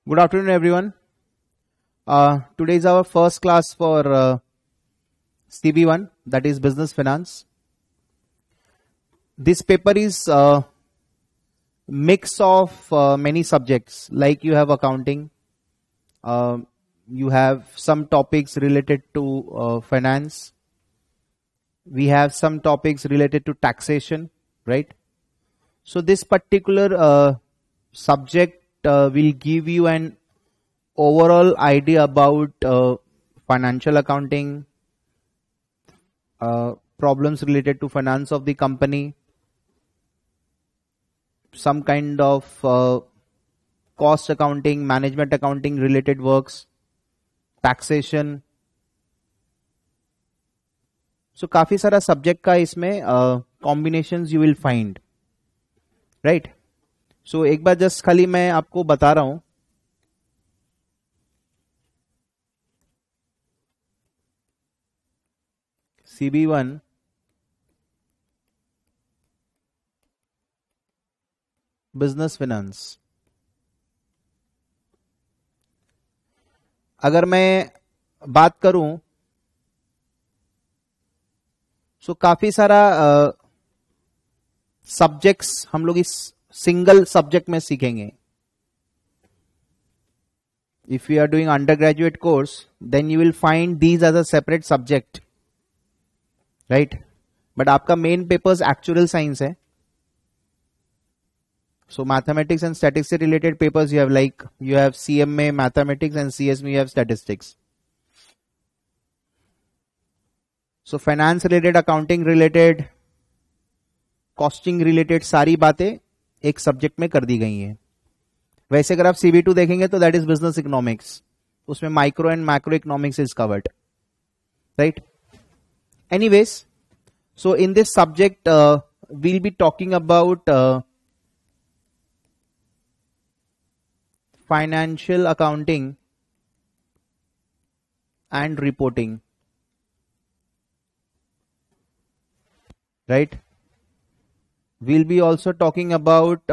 Good afternoon, everyone. Today is our first class for CB1, that is Business Finance. This paper is a mix of many subjects, like you have accounting, you have some topics related to finance, we have some topics related to taxation, right? So this particular subject will give you an overall idea about financial accounting, problems related to finance of the company, some kind of cost accounting, management accounting related works, taxation. So काफी सारा subject का इसमें combinations you will find, right? So एक बार just खाली मैं आपको बता रहा हूं. CB1 business finance. अगर मैं बात करूं सो काफी सारा सब्जेक्ट्स हम लोग इस सिंगल सब्जेक्ट में सीखेंगे. If you are doing undergraduate course then you will find these as a separate subject, right? But आपका मेन पेपर्स एक्चुअल साइंस है. So mathematics and statistics से related papers you have, like you have CM में mathematics and CS में you have statistics. So finance related, accounting related, costing related सारी बातें एक subject में कर दी गई हैं. वैसे अगर आप CB2 देखेंगे तो दैट इज बिजनेस इकोनॉमिक्स, उसमें micro and macro economics is covered, right? Anyways, so in this subject we'll be talking about financial accounting and reporting, right? We'll be also talking about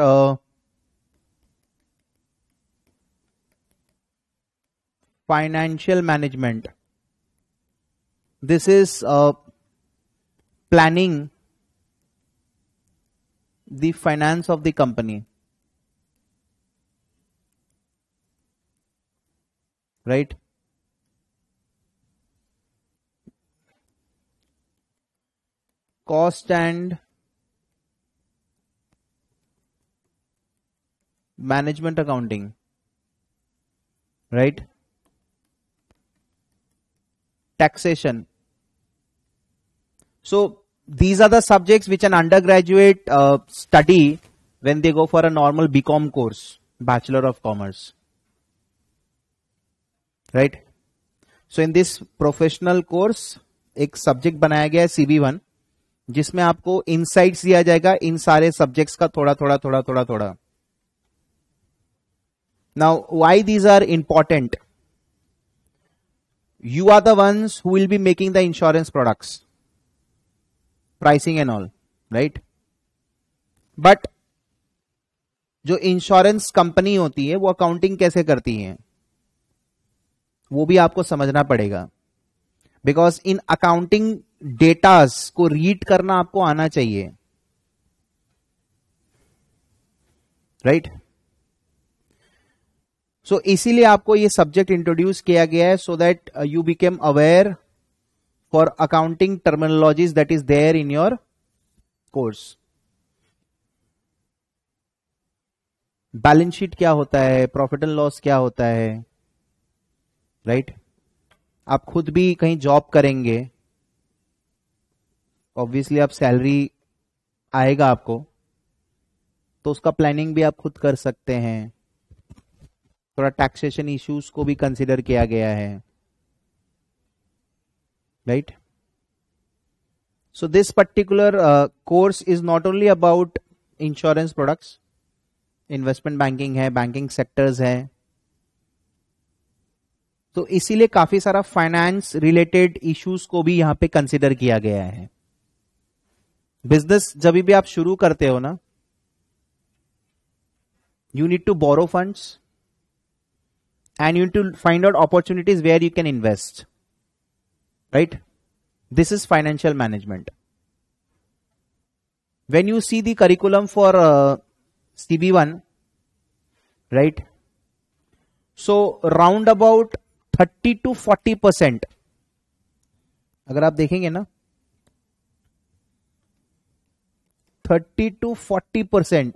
financial management. This is planning the finance of the company, right? Cost and management accounting, right? Taxation. So these are the subjects which an undergraduate study when they go for a normal BCom course, Bachelor of Commerce, right? So in this professional course एक subject बनाया गया है CB1 जिसमें आपको insights दिया जाएगा इन सारे subjects का थोड़ा थोड़ा थोड़ा थोड़ा थोड़ा. Now why these are important? You are the ones who will be making the insurance products, pricing and all, right? But जो इंश्योरेंस कंपनी होती है वो अकाउंटिंग कैसे करती है वो भी आपको समझना पड़ेगा, बिकॉज इन अकाउंटिंग डेटास को रीड करना आपको आना चाहिए, राइट? सो इसीलिए आपको ये सब्जेक्ट इंट्रोड्यूस किया गया है so that you became aware for accounting terminologies that is there in your course. Balance sheet क्या होता है, प्रॉफिट एंड लॉस क्या होता है, राइट? आप खुद भी कहीं जॉब करेंगे, ऑब्वियसली आप सैलरी आएगा आपको, तो उसका प्लानिंग भी आप खुद कर सकते हैं. थोड़ा टैक्सेशन इश्यूज को भी कंसिडर किया गया है, right? So this particular course is not only about insurance products, investment banking है, बैंकिंग सेक्टर्स है. तो इसीलिए काफी सारा फाइनेंस रिलेटेड इश्यूज को भी यहां पे कंसिडर किया गया है. बिजनेस जब भी आप शुरू करते हो ना, you need to borrow funds, and you need to find out opportunities where you can invest, right? This is financial management. When you see the curriculum for CB1, right? So round about 30 to 40%, अगर आप देखेंगे ना, 30 to 40%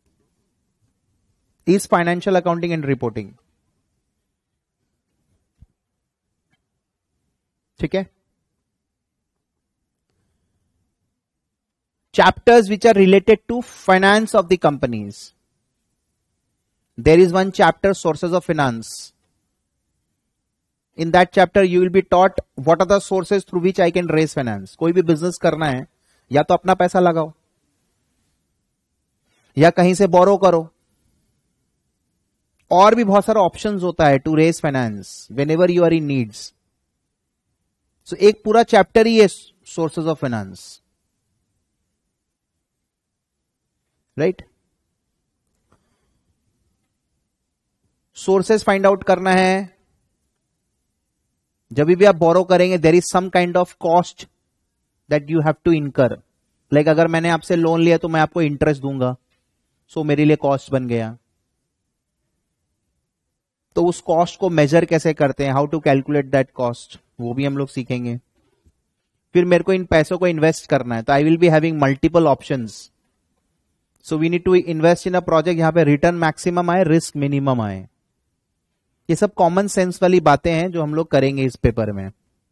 is financial accounting and reporting. ठीक है? Chapters which are related to finance of the companies. There is one chapter, sources of finance. In that chapter you will be taught what are the sources through which I can raise finance. कोई भी business करना है, या तो अपना पैसा लगाओ या कहीं से बोरो करो, और भी बहुत सारा ऑप्शंस होता है to raise finance whenever you are in needs. So एक पूरा चैप्टर ही है sources of finance, right? Sources find out करना है. जब भी आप बोरो करेंगे there is some kind of cost that you have to incur. Like अगर मैंने आपसे लोन लिया तो मैं आपको इंटरेस्ट दूंगा, सो मेरे लिए कॉस्ट बन गया. तो उस कॉस्ट को मेजर कैसे करते हैं, how to calculate that cost, वो भी हम लोग सीखेंगे. फिर मेरे को इन पैसों को इन्वेस्ट करना है, तो I will be having multiple options. So we need to invest in a project जहां पे रिटर्न मैक्सिमम आए, रिस्क मिनिमम आए. ये सब कॉमन सेंस वाली बातें हैं जो हम लोग करेंगे इस पेपर में.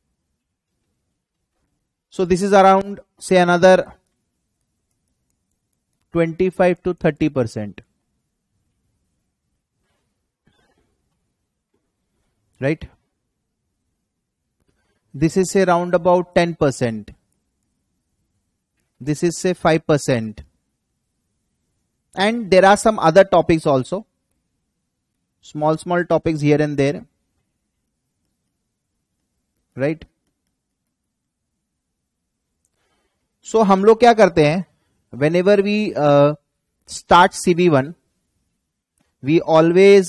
So this is around say another 25 to 30%. Right? This is say round about 10%. This is say 5%. And there are some other topics also. Small topics here and there. Right? So हम लोग क्या करते हैं? Whenever we start CB1, we always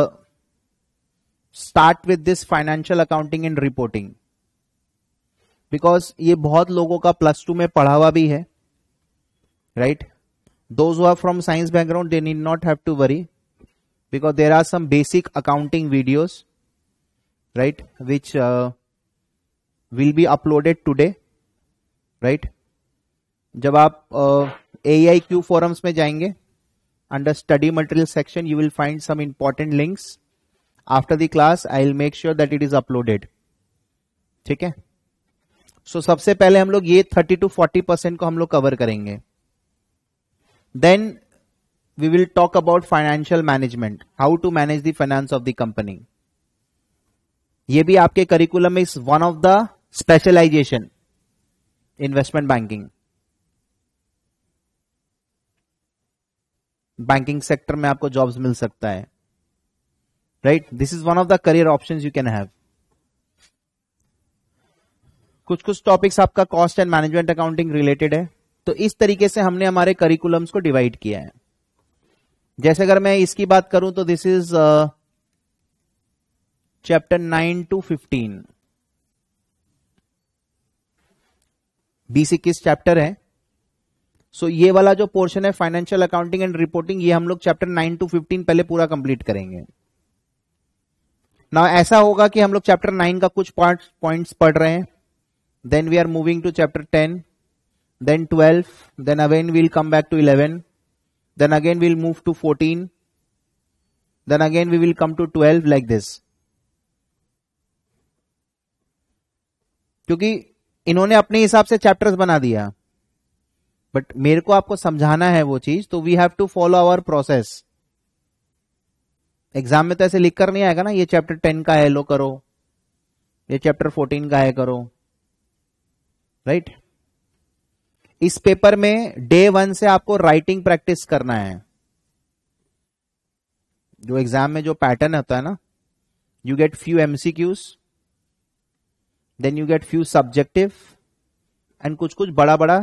start with this financial accounting and reporting, because ये बहुत लोगों का +2 में पढ़ा हुआ भी है, right? Those who are from science background, they need not have to worry, because there are some basic accounting videos, right, which will be uploaded today, right? जब आप AIQ forums में जाएंगे, under study material section you will find some important links. After the class I will make sure that it is uploaded. ठीक है? So सबसे पहले हम लोग ये 30 to 40% को हम लोग कवर करेंगे. Then we will talk about financial management, how to manage the finance of the company. ये भी आपके करिकुलम में is one of the specialization, investment banking. Banking sector में आपको जॉब्स मिल सकता है, right? This is one of the career options you can have. कुछ टॉपिक्स आपका cost and management accounting related है. तो इस तरीके से हमने हमारे करिकुलम्स को डिवाइड किया है. जैसे अगर मैं इसकी बात करूं तो this is chapter 9 to 15. 20-21 chapter है. सो ये वाला जो पोर्शन है फाइनेंशियल अकाउंटिंग एंड रिपोर्टिंग, ये हम लोग चैप्टर 9 to 15 पहले पूरा कंप्लीट करेंगे. नाउ ऐसा होगा कि हम लोग चैप्टर 9 का कुछ पॉइंट्स पढ़ रहे हैं, then we are moving to chapter 10, then 12, then again we'll come back to 11, then again we'll move to 14, then again we will come to 12, like this. क्योंकि इन्होंने अपने हिसाब से चैप्टर्स बना दिया, बट मेरे को आपको समझाना है वो चीज, तो we have to follow our process. Exam में तो ऐसे लिख कर नहीं आएगा ना, ये चैप्टर 10 का है लो करो, ये चैप्टर 14 का है करो, राइट? इस पेपर में डे 1 से आपको राइटिंग प्रैक्टिस करना है. जो एग्जाम में जो पैटर्न होता है ना, you get few MCQs, then you get few subjective and कुछ बड़ा बड़ा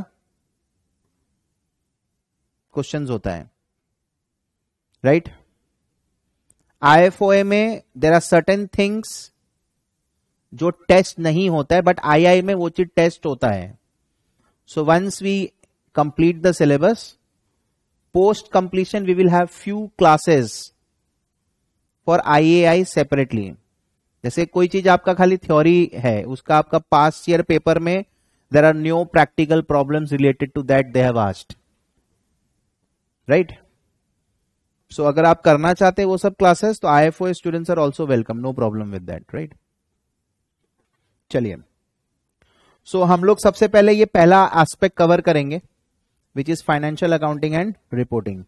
क्वेश्चंस होता है, राइट? IFOA में देयर आर सर्टेन थिंग्स जो टेस्ट नहीं होता है, बट II में वो चीज टेस्ट होता है. So once we complete the syllabus, post completion we will have few classes for IAI separately. जैसे कोई चीज आपका खाली थ्योरी है, उसका आपका पास्ट ईयर पेपर में there are no practical problems related to that they have asked, right. So अगर आप करना चाहते हैं वो सब क्लासेस, तो IFOA students are also welcome, no problem with that, right. चलिए, सो हम लोग सबसे पहले ये पहला एस्पेक्ट कवर करेंगे, which is financial accounting and reporting.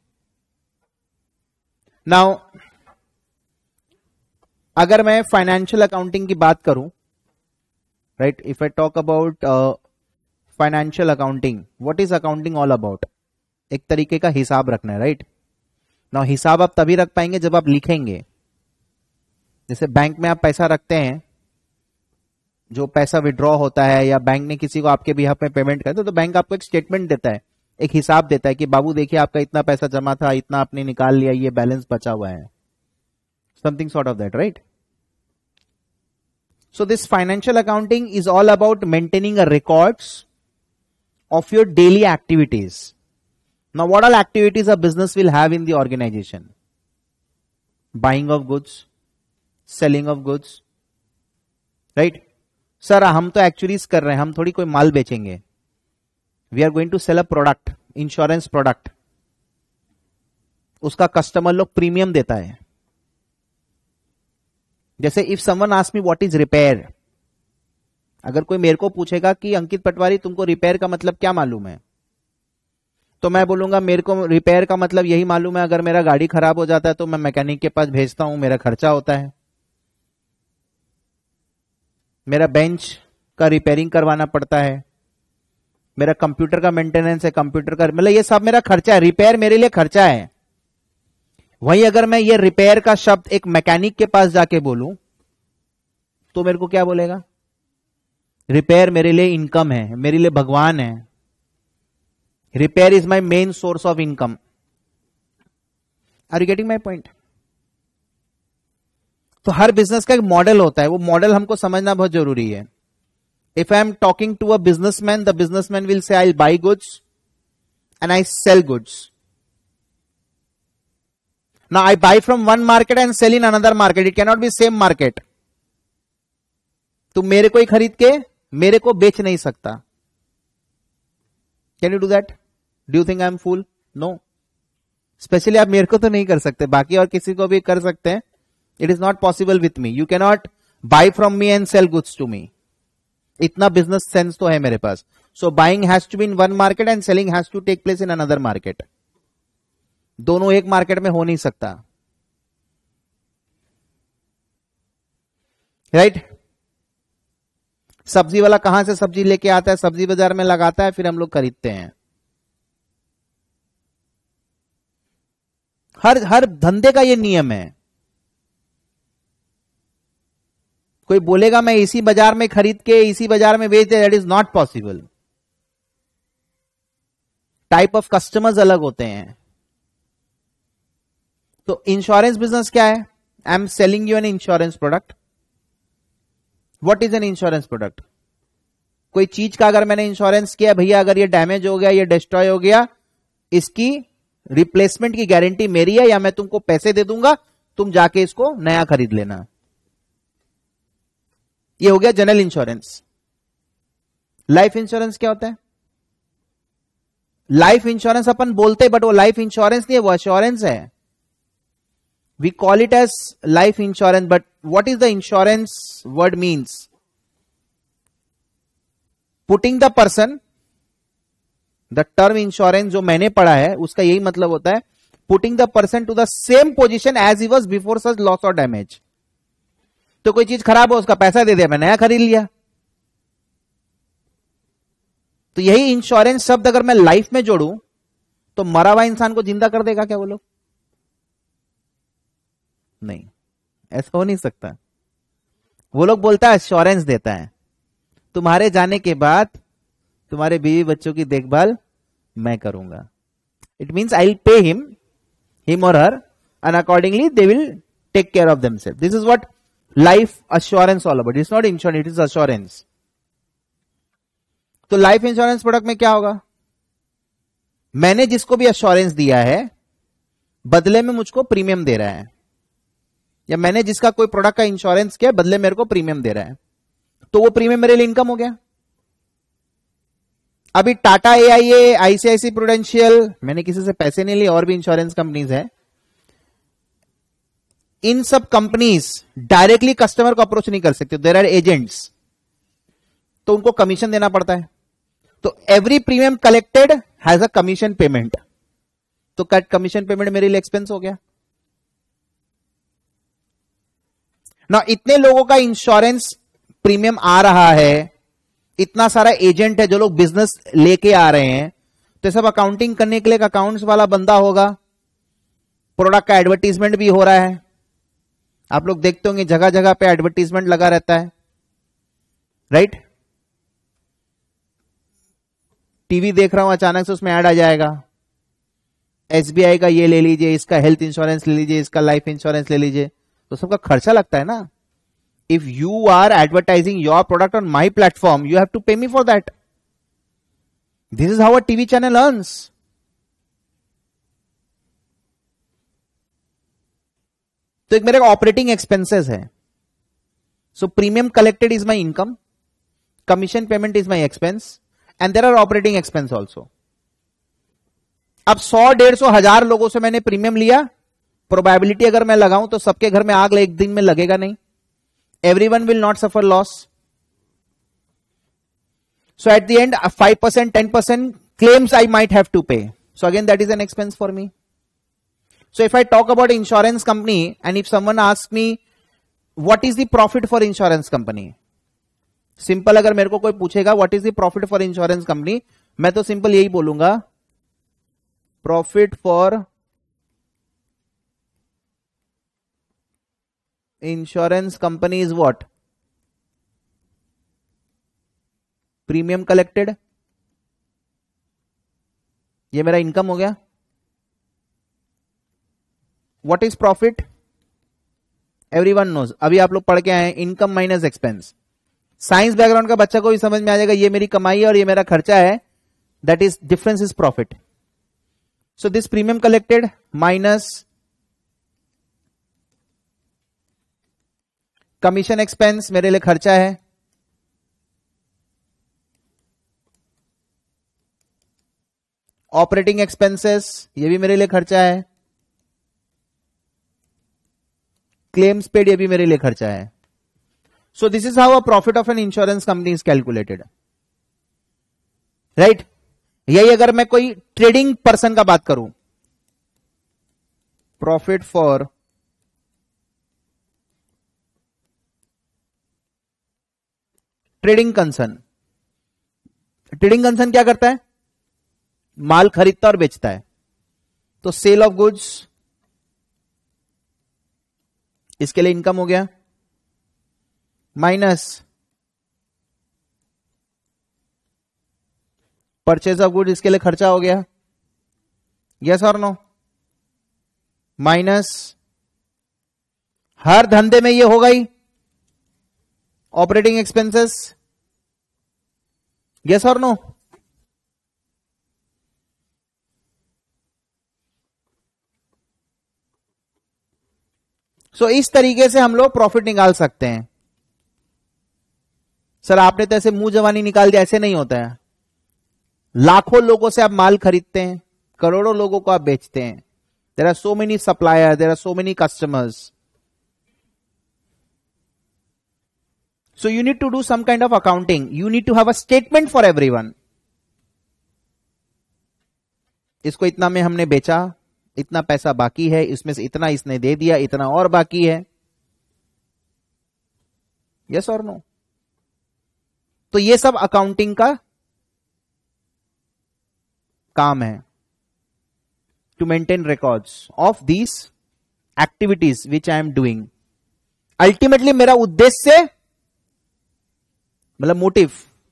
Now अगर मैं फाइनेंशियल अकाउंटिंग की बात करूं, right, if I talk about financial accounting, what is accounting all about? एक तरीके का हिसाब रखना है, राइट. नाउ हिसाब आप तभी रख पाएंगे जब आप लिखेंगे. जैसे बैंक में आप पैसा रखते हैं, जो पैसा विड्रॉ होता है या बैंक ने किसी को आपके बिहाफ में पेमेंट करते तो बैंक आपको एक स्टेटमेंट देता है, एक हिसाब देता है कि बाबू देखिए आपका इतना पैसा जमा था, इतना आपने निकाल लिया, ये बैलेंस बचा हुआ है, something sort of that, right? So this financial accounting is all about maintaining a records of your daily activities. Now what all activities a business will have in the organization? Buying of goods, selling of goods, right? Sir हम तो एक्चुअलीज कर रहे हैं, हम थोड़ी कोई माल बेचेंगे. We are going to sell a product, insurance product. उसका कस्टमर लोग प्रीमियम देता है. जैसे if someone ask me what is repair, अगर कोई मेरे को पूछेगा कि अंकित पटवारी तुमको रिपेयर का मतलब क्या मालूम है, तो मैं बोलूंगा मेरे को रिपेयर का मतलब यही मालूम है, अगर मेरा गाड़ी खराब हो जाता है तो मैं मैकेनिक के पास भेजता हूं, मेरा खर्चा होता है. मेरा बेंच का रिपेयरिंग करवाना पड़ता है, मेरा कंप्यूटर का मेंटेनेंस है, कंप्यूटर का मतलब ये सब मेरा खर्चा है. रिपेयर मेरे लिए खर्चा है. वहीं अगर मैं ये रिपेयर का शब्द एक मैकेनिक के पास जाके बोलूं तो मेरे को क्या बोलेगा? रिपेयर मेरे लिए इनकम है, मेरे लिए भगवान है. Repair is my main source of income. Are you getting my point? तो हर बिजनेस का एक मॉडल होता है, वो मॉडल हमको समझना बहुत जरूरी है. If I am talking to a businessman, the businessman will say I buy goods and I sell goods. Now I buy from one market and sell in another market. It cannot be same market. तुम मेरे को ही खरीद के मेरे को बेच नहीं सकता. Can you do that? Do you think I am fool? No. Especially आप मेरे को तो नहीं कर सकते, बाकी और किसी को भी कर सकते हैं. It is not possible with me. You cannot buy from me and sell goods to me. इतना business sense तो है मेरे पास. So buying has to be in one market and selling has to take place in another market. दोनों एक market में हो नहीं सकता, राइट. सब्जी वाला कहां से सब्जी लेके आता है, सब्जी बाजार में लगाता है, फिर हम लोग खरीदते हैं. हर धंधे का ये नियम है. कोई बोलेगा मैं इसी बाजार में खरीद के इसी बाजार में बेच दे, that is not possible. Type of customers अलग होते हैं. तो इंश्योरेंस बिजनेस क्या है? I am selling you an insurance product. What is an insurance product? कोई चीज का अगर मैंने इंश्योरेंस किया, भैया अगर ये डैमेज हो गया, ये डिस्ट्रॉय हो गया, इसकी रिप्लेसमेंट की गारंटी मेरी है, या मैं तुमको पैसे दे दूंगा, तुम जाके इसको नया खरीद लेना. ये हो गया जनरल इंश्योरेंस. लाइफ इंश्योरेंस क्या होता है? लाइफ इंश्योरेंस अपन बोलते, बट वो लाइफ इंश्योरेंस नहीं है, वो एश्योरेंस है. We call it as life insurance, but what is the insurance word means? Putting the person, the term insurance जो मैंने पढ़ा है उसका यही मतलब होता है, putting the person to the same position as he was before such loss or damage. तो कोई चीज खराब हो, उसका पैसा दे दिया, मैं नया खरीद लिया. तो यही इंश्योरेंस शब्द अगर मैं लाइफ में जोड़ूं तो मरा हुआ इंसान को जिंदा कर देगा क्या वो लोग? नहीं, ऐसा हो नहीं सकता. वो लोग बोलता है एश्योरेंस देता है, तुम्हारे जाने के बाद तुम्हारे बीवी बच्चों की देखभाल मैं करूंगा. It means I will pay him और her and accordingly they will take care of themselves. This is what life assurance all about. It's not insurance, it is assurance. तो लाइफ इंश्योरेंस प्रोडक्ट में क्या होगा? मैंने जिसको भी assurance दिया है बदले में मुझको प्रीमियम दे रहा है, या मैंने जिसका कोई प्रोडक्ट का इंश्योरेंस किया बदले मेरे को प्रीमियम दे रहा है, तो वो प्रीमियम मेरे लिए इनकम हो गया. अभी टाटा एआईए, आईसीआईसी प्रूडेंशियल, मैंने किसी से पैसे नहीं लिए, और भी इंश्योरेंस कंपनीज है. इन सब कंपनीज डायरेक्टली कस्टमर को अप्रोच नहीं कर सकते, देयर आर एजेंट्स, तो उनको कमीशन देना पड़ता है. तो every premium collected has a commission payment. तो कमीशन पेमेंट मेरे लिए एक्सपेंस हो गया ना. इतने लोगों का इंश्योरेंस प्रीमियम आ रहा है, इतना सारा एजेंट है जो लोग बिजनेस लेके आ रहे हैं, तो सब अकाउंटिंग करने के लिए एक अकाउंट्स वाला बंदा होगा. प्रोडक्ट का एडवर्टीजमेंट भी हो रहा है, आप लोग देखते होंगे जगह जगह पे एडवर्टीजमेंट लगा रहता है, राइट. टीवी देख रहा हूं, अचानक से उसमें ऐड आ जाएगा, एसबीआई का ये ले लीजिए, इसका हेल्थ इंश्योरेंस ले लीजिए, इसका लाइफ इंश्योरेंस ले लीजिए. तो सबका खर्चा लगता है ना. If you are advertising your product on my platform, you have to pay me for that. This is how a TV channel earns. तो एक मेरे ऑपरेटिंग एक्सपेंसेस है. So premium collected is my income, commission payment is my expense, and there are operating expense also. अब 100, 150, 1000 लोगों से मैंने premium लिया, probability अगर मैं लगाऊं तो सबके घर में आग एक दिन में लगेगा नहीं. Everyone will not suffer loss. So at the end 5%, 10% claims I might have to pay. So again, that is an expense for me. So if I talk about insurance company, and if someone asks me what is the profit for insurance company, simple अगर मेरे को कोई पूछेगा what is the profit for insurance company, मैं तो simple यही बोलूंगा, profit for insurance company is what? Premium collected. ये मेरा इनकम हो गया. What is profit? Everyone knows. अभी आप लोग पढ़ के आए, income minus expense. Science background का बच्चा को भी समझ में आ जाएगा, ये मेरी कमाई है और ये मेरा खर्चा है, that is difference is profit. So this premium collected minus commission expense मेरे लिए खर्चा है, ऑपरेटिंग एक्सपेंसेस ये भी मेरे लिए खर्चा है, क्लेम्स पेड ये भी मेरे लिए खर्चा है. So this is how a profit of an insurance company is calculated, right? यही अगर मैं कोई ट्रेडिंग पर्सन का बात करूं, profit for trading concern. Trading concern क्या करता है? माल खरीदता और बेचता है. तो सेल ऑफ गुड्स, इसके लिए इनकम हो गया, माइनस परचेज ऑफ गुड, इसके लिए खर्चा हो गया, यस और नो, माइनस हर धंधे में ये होगा ही ऑपरेटिंग एक्सपेंसेस, यस और नो. सो इस तरीके से हम लोग प्रॉफिट निकाल सकते हैं. सर आपने तो ऐसे मुंह जवानी निकाल दिया, ऐसे नहीं होता है. लाखों लोगों से आप माल खरीदते हैं, करोड़ों लोगों को आप बेचते हैं. There are so many supplier, there are so many customers. So you need to do some kind of accounting. You need to have a statement for everyone. इसको इतना में हमने बेचा, इतना पैसा बाकी है, इसमें से इतना इसने दे दिया, इतना और बाकी है, यस और नो. तो ये सब अकाउंटिंग का काम है, to maintain records of these activities which I am doing. Ultimately मेरा उद्देश्य, मतलब motive,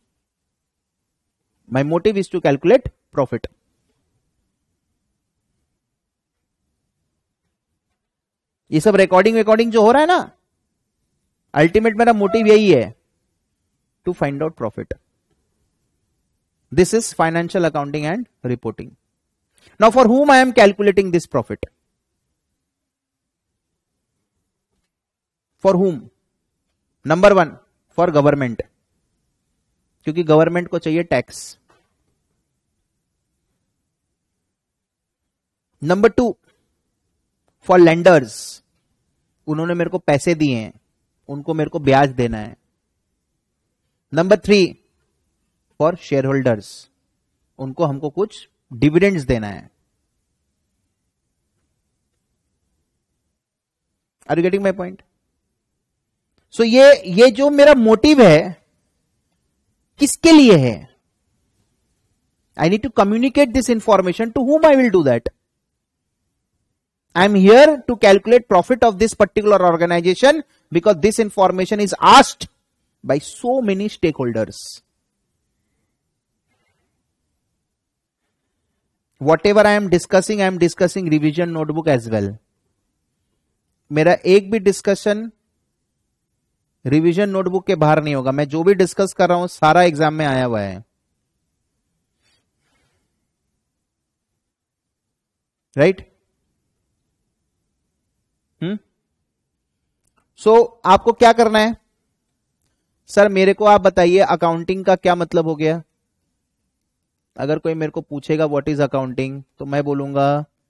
my motive is to calculate profit. ये सब रिकॉर्डिंग जो हो रहा है ना, अल्टीमेट मेरा मोटिव यही है, to find out profit. This is financial accounting and reporting. Now for whom I am calculating this profit? For whom? Number 1, for government, क्योंकि गवर्नमेंट को चाहिए टैक्स. Number 2, for lenders, उन्होंने मेरे को पैसे दिए हैं, उनको मेरे को ब्याज देना है. Number 3, for shareholders, उनको हमको कुछ डिविडेंड्स देना है. Are you getting my point? So ये जो मेरा मोटिव है किसके लिए है? I need to communicate this information to whom I will do that. I am here to calculate profit of this particular organization because this information is asked by so many stakeholders. Whatever I am discussing revision notebook as well. मेरा एक भी discussion revision notebook के बाहर नहीं होगा. मैं जो भी डिस्कस कर रहा हूं सारा एग्जाम में आया हुआ है. राइट? सो आपको क्या करना है? सर मेरे को आप बताइए अकाउंटिंग का क्या मतलब हो गया. अगर कोई मेरे को पूछेगा व्हाट इज अकाउंटिंग, तो मैं बोलूंगा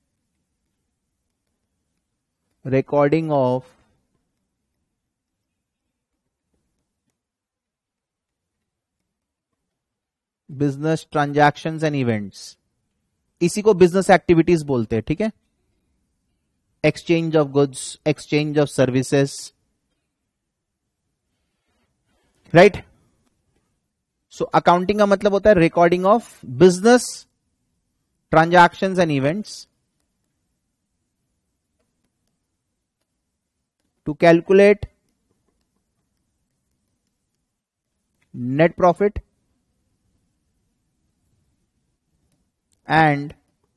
recording of business transactions and events. इसी को बिजनेस एक्टिविटीज बोलते हैं. ठीक है? Exchange of goods, exchange of services. Right? So accounting का मतलब होता है recording of business transactions and events to calculate net profit and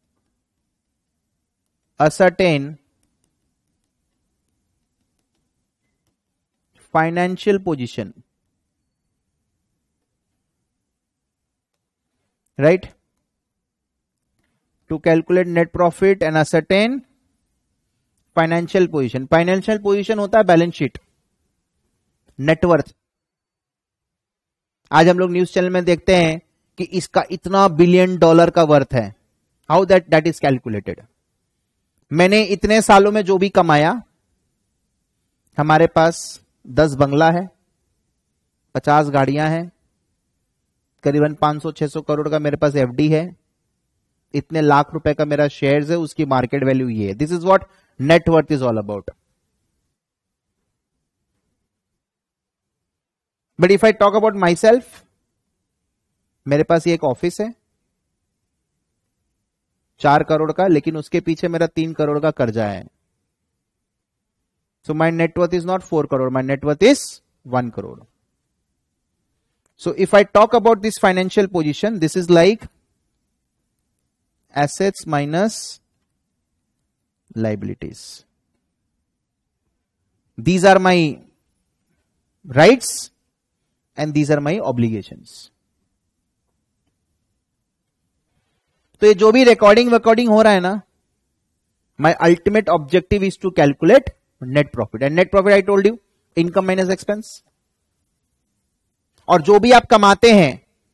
ascertain financial position. Right? To calculate net profit and ascertain financial position. Financial position होता है balance sheet, net worth. आज हम लोग news channel में देखते हैं कि इसका इतना बिलियन डॉलर का वर्थ है. How that is calculated? मैंने इतने सालों में जो भी कमाया, हमारे पास 10 बंगला है, 50 गाड़ियां हैं, करीबन 500-600 करोड़ का मेरे पास एफडी है, इतने लाख रुपए का मेरा शेयर्स है, उसकी मार्केट वैल्यू ये है. This is what net worth is all about. But if I talk about myself, मेरे पास ये एक ऑफिस है 4 करोड़ का, लेकिन उसके पीछे मेरा 3 करोड़ का कर्जा है. So my net worth is not 4 crore, my net worth is 1 crore. So if I talk about this financial position, this is like assets minus liabilities. These are my rights and these are my obligations. तो ये जो भी recording हो रहा है ना, my ultimate objective is to calculate net profit. And net profit I told you, income minus expense. और जो भी आप कमाते हैं,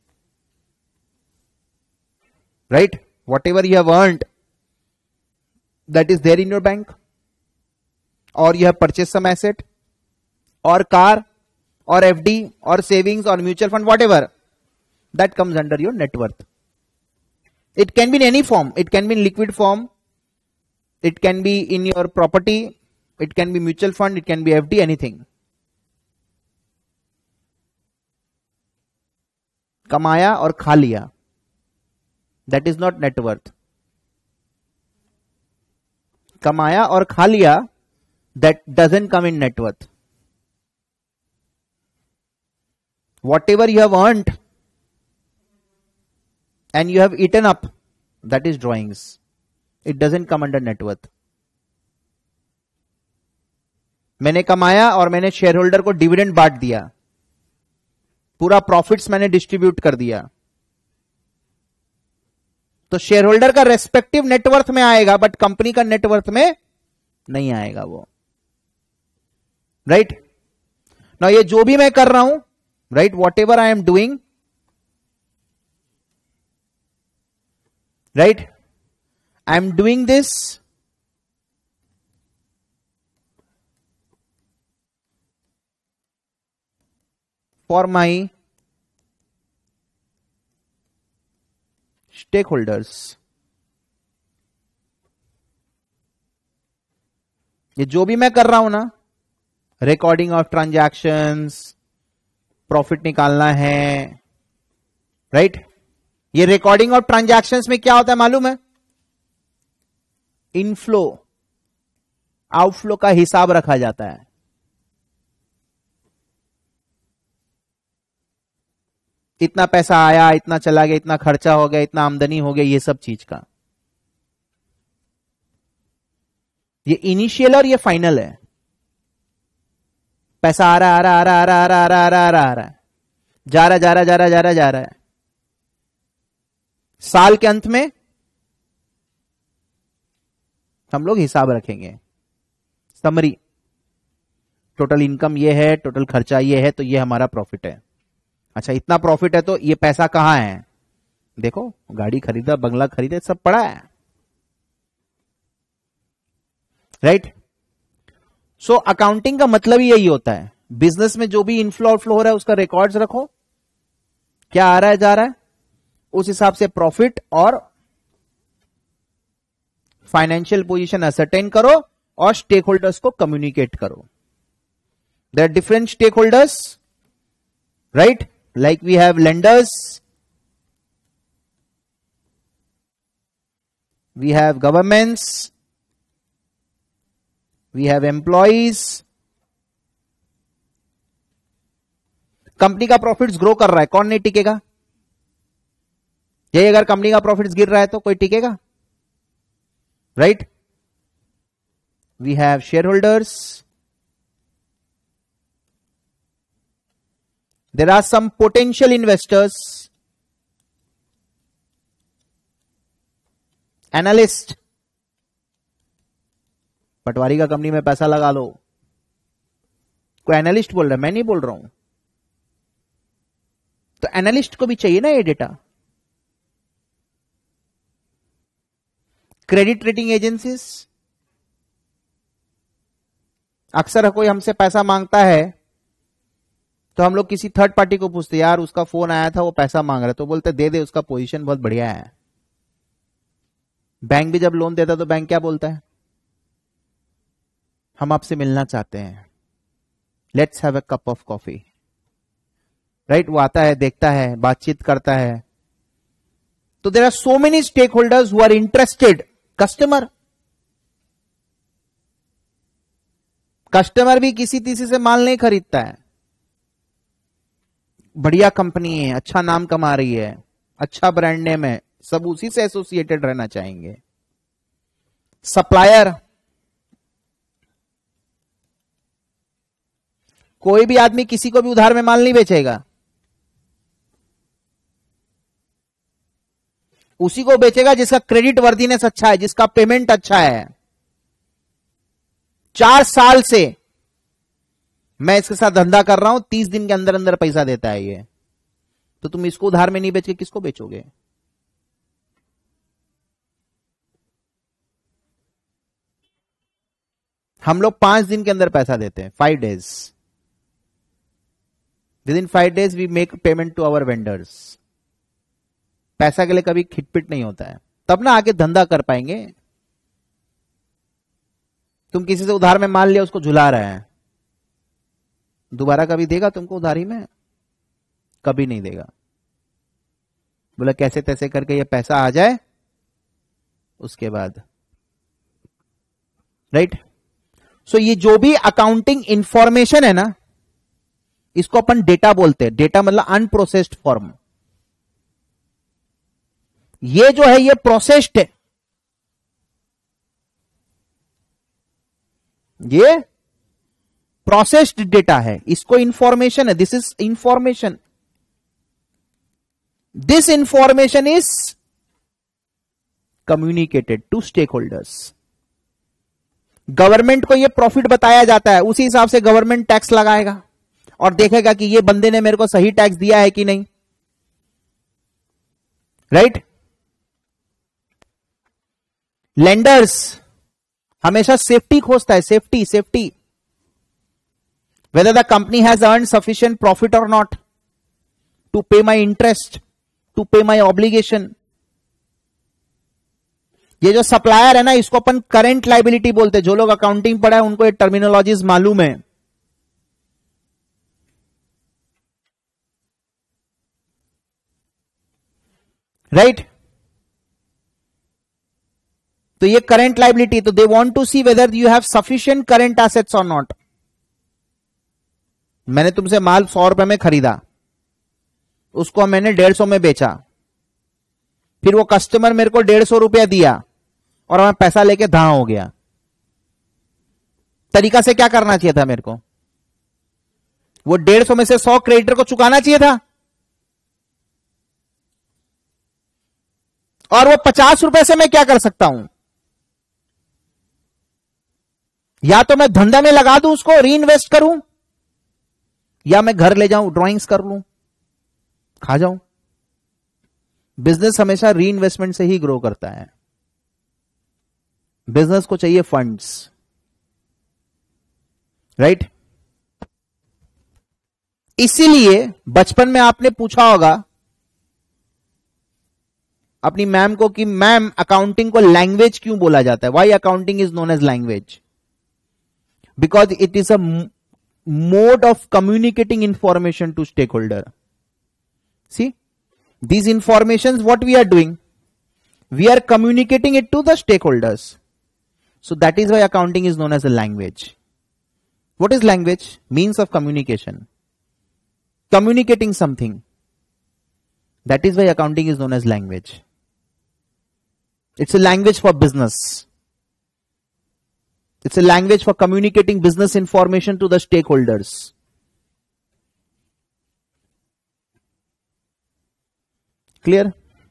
right, whatever you have earned, that is there in your bank, और you have purchase some asset और car और FD और सेविंग्स और mutual fund, whatever, that comes under your net worth. It can be in any form. It can be in liquid form. It can be in your property. It can be mutual fund. It can be FD, anything. कमाया और खा लिया, that is not net worth. कमाया और खा लिया, that doesn't come in net worth. Whatever you have earned and you have eaten up, that is drawings. It doesn't come under net worth. मैंने कमाया और मैंने शेयर होल्डर को dividend बांट दिया, पूरा प्रॉफिट्स मैंने डिस्ट्रीब्यूट कर दिया, तो शेयर होल्डर का रेस्पेक्टिव नेटवर्थ में आएगा, बट कंपनी का नेटवर्थ में नहीं आएगा वो, राइट। ना ये जो भी मैं कर रहा हूं, right, whatever I am doing, right, I am doing this for my stakeholders. ये जो भी मैं कर रहा हूं ना, रिकॉर्डिंग ऑफ ट्रांजैक्शंस, प्रॉफिट निकालना है, राइट, ये रिकॉर्डिंग ऑफ ट्रांजैक्शंस में क्या होता है मालूम है? इनफ्लो आउटफ्लो का हिसाब रखा जाता है। इतना पैसा आया, इतना चला गया, इतना खर्चा हो गया, इतना आमदनी हो गया, ये सब चीज का ये इनिशियल और ये फाइनल है। पैसा आ रहा, आ रहा, आ रहा, आ रहा, आ रहा, आ रहा, आ रहा, आ रहा, आ रहा, जा रहा, जा रहा, जा रहा, जा रहा, जा रहा है। साल के अंत में हम लोग हिसाब रखेंगे, समरी, टोटल इनकम ये है, टोटल खर्चा ये है, तो ये हमारा प्रॉफिट है। अच्छा, इतना प्रॉफिट है तो ये पैसा कहां है? देखो, गाड़ी खरीदा, बंगला खरीदा, सब पड़ा है, राइट। सो अकाउंटिंग का मतलब ही यही होता है, बिजनेस में जो भी इनफ्लो आउटफ्लो हो रहा है उसका रिकॉर्ड्स रखो, क्या आ रहा है, जा रहा है, उस हिसाब से प्रॉफिट और फाइनेंशियल पोजीशन असरटेन करो और स्टेक होल्डर्स को कम्युनिकेट करो। There are different stakeholders, right, like we have lenders, we have governments, we have employees। Company का प्रॉफिट्स ग्रो कर रहा है, कौन नहीं टिकेगा? यही अगर कंपनी का प्रॉफिट्स गिर रहा है तो कोई टिकेगा, right. We have shareholders, there are some potential investors, analyst, Patwari का कंपनी में पैसा लगा लो, कोई एनालिस्ट बोल रहा है, मैं नहीं बोल रहा हूं, तो एनालिस्ट को भी चाहिए ना ये डेटा। क्रेडिट रेटिंग एजेंसीज, अक्सर कोई हमसे पैसा मांगता है तो हम लोग किसी थर्ड पार्टी को पूछते, यार उसका फोन आया था, वो पैसा मांग रहा है, तो बोलते दे दे, उसका पोजीशन बहुत बढ़िया है। बैंक भी जब लोन देता तो बैंक क्या बोलता है? हम आपसे मिलना चाहते हैं, let's have a cup of coffee, right. वो आता है, देखता है, बातचीत करता है। तो there are so many stakeholders who are interested. Customer भी किसी तीसरे से माल नहीं खरीदता है, बढ़िया कंपनी है, अच्छा नाम कमा रही है, अच्छा ब्रांड नेम है, सब उसी से एसोसिएटेड रहना चाहेंगे। सप्लायर, कोई भी आदमी किसी को भी उधार में माल नहीं बेचेगा, उसी को बेचेगा जिसका क्रेडिट वर्दीनेस अच्छा है, जिसका पेमेंट अच्छा है। 4 साल से मैं इसके साथ धंधा कर रहा हूं, 30 दिन के अंदर अंदर पैसा देता है ये, तो तुम इसको उधार में नहीं बेच के किसको बेचोगे? हम लोग 5 दिन के अंदर पैसा देते हैं, 5 days। Within 5 days we make payment to our vendors. पैसा के लिए कभी खिटपिट नहीं होता है, तब ना आगे धंधा कर पाएंगे। तुम किसी से उधार में माल लिया, उसको झुला रहा है, दोबारा कभी देगा तुमको उधारी में? कभी नहीं देगा। बोला कैसे तैसे करके ये पैसा आ जाए, उसके बाद, राइट। सो ये जो भी अकाउंटिंग इंफॉर्मेशन है ना, इसको अपन डेटा बोलते हैं। डेटा मतलब अनप्रोसेस्ड फॉर्म। ये जो है ये प्रोसेस्ड है, ये प्रोसेस्ड डेटा है, इसको इंफॉर्मेशन है, this is information, this information is communicated to stakeholders. Government को ये प्रॉफिट बताया जाता है, उसी हिसाब से गवर्नमेंट टैक्स लगाएगा और देखेगा कि ये बंदे ने मेरे को सही टैक्स दिया है कि नहीं, राइट। लेंडर्स हमेशा सेफ्टी खोजता है, safety safety, whether the company has earned sufficient profit or not to pay my interest, to pay my obligation. ये जो सप्लायर है ना, इसको अपन करंट लाइबिलिटी बोलते हैं। जो लोग अकाउंटिंग पढ़ा है उनको ये टर्मिनोलॉजीज मालूम है, राइट। तो ये करंट लाइबिलिटी, तो they want to see whether you have sufficient current assets और नॉट। मैंने तुमसे माल 100 रुपए में खरीदा, उसको मैंने 150 में बेचा, फिर वो कस्टमर मेरे को 150 रुपया दिया और मैं पैसा लेके धां हो गया। तरीका से क्या करना चाहिए था मेरे को? वो 150 में से 100 क्रेडिटर को चुकाना चाहिए था, और वो 50 रुपए से मैं क्या कर सकता हूं? या तो मैं धंधा में लगा दूं, उसको री इन्वेस्ट करूं, या मैं घर ले जाऊं, ड्राइंग्स कर लूं, खा जाऊं। बिजनेस हमेशा री इन्वेस्टमेंट से ही ग्रो करता है। बिजनेस को चाहिए फंड्स, राइट। इसीलिए बचपन में आपने पूछा होगा अपनी मैम को कि मैम अकाउंटिंग को लैंग्वेज क्यों बोला जाता है? Why accounting is known as language? Because it is a mode of communicating information to stakeholder. See, these informations, what we are doing, we are communicating it to the stakeholders. So that is why accounting is known as a language. What is language? Means of communication, communicating something. That is why accounting is known as language. It's a language for business. It's a language for communicating business information to the stakeholders. Clear?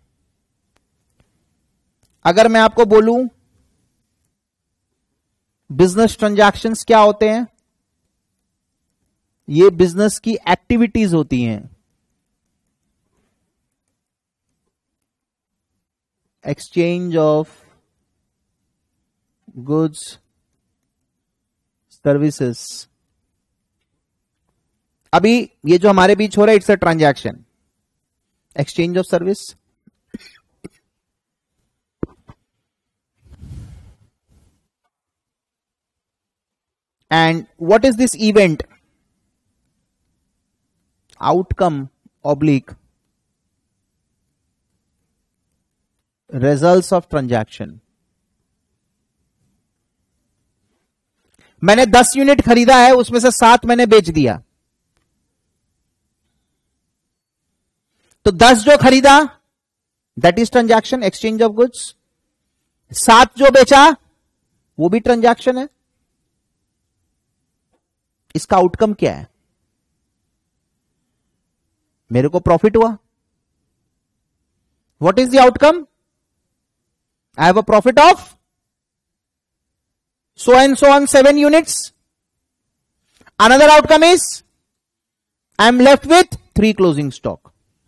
अगर मैं आपको बोलूं business transactions क्या होते हैं, ये business की activities होती हैं। Exchange of goods, services. अभी ये जो हमारे बीच हो रहा है, it's a transaction, exchange of service. And what is this event? Outcome oblique results of transaction. मैंने 10 यूनिट खरीदा है, उसमें से 7 मैंने बेच दिया, तो 10 जो खरीदा that is transaction, exchange of goods. 7 जो बेचा वो भी ट्रांजैक्शन है। इसका आउटकम क्या है? मेरे को प्रॉफिट हुआ। What is the outcome? I have a profit of so and so on 7 units. Another outcome is I am left with 3 closing stock.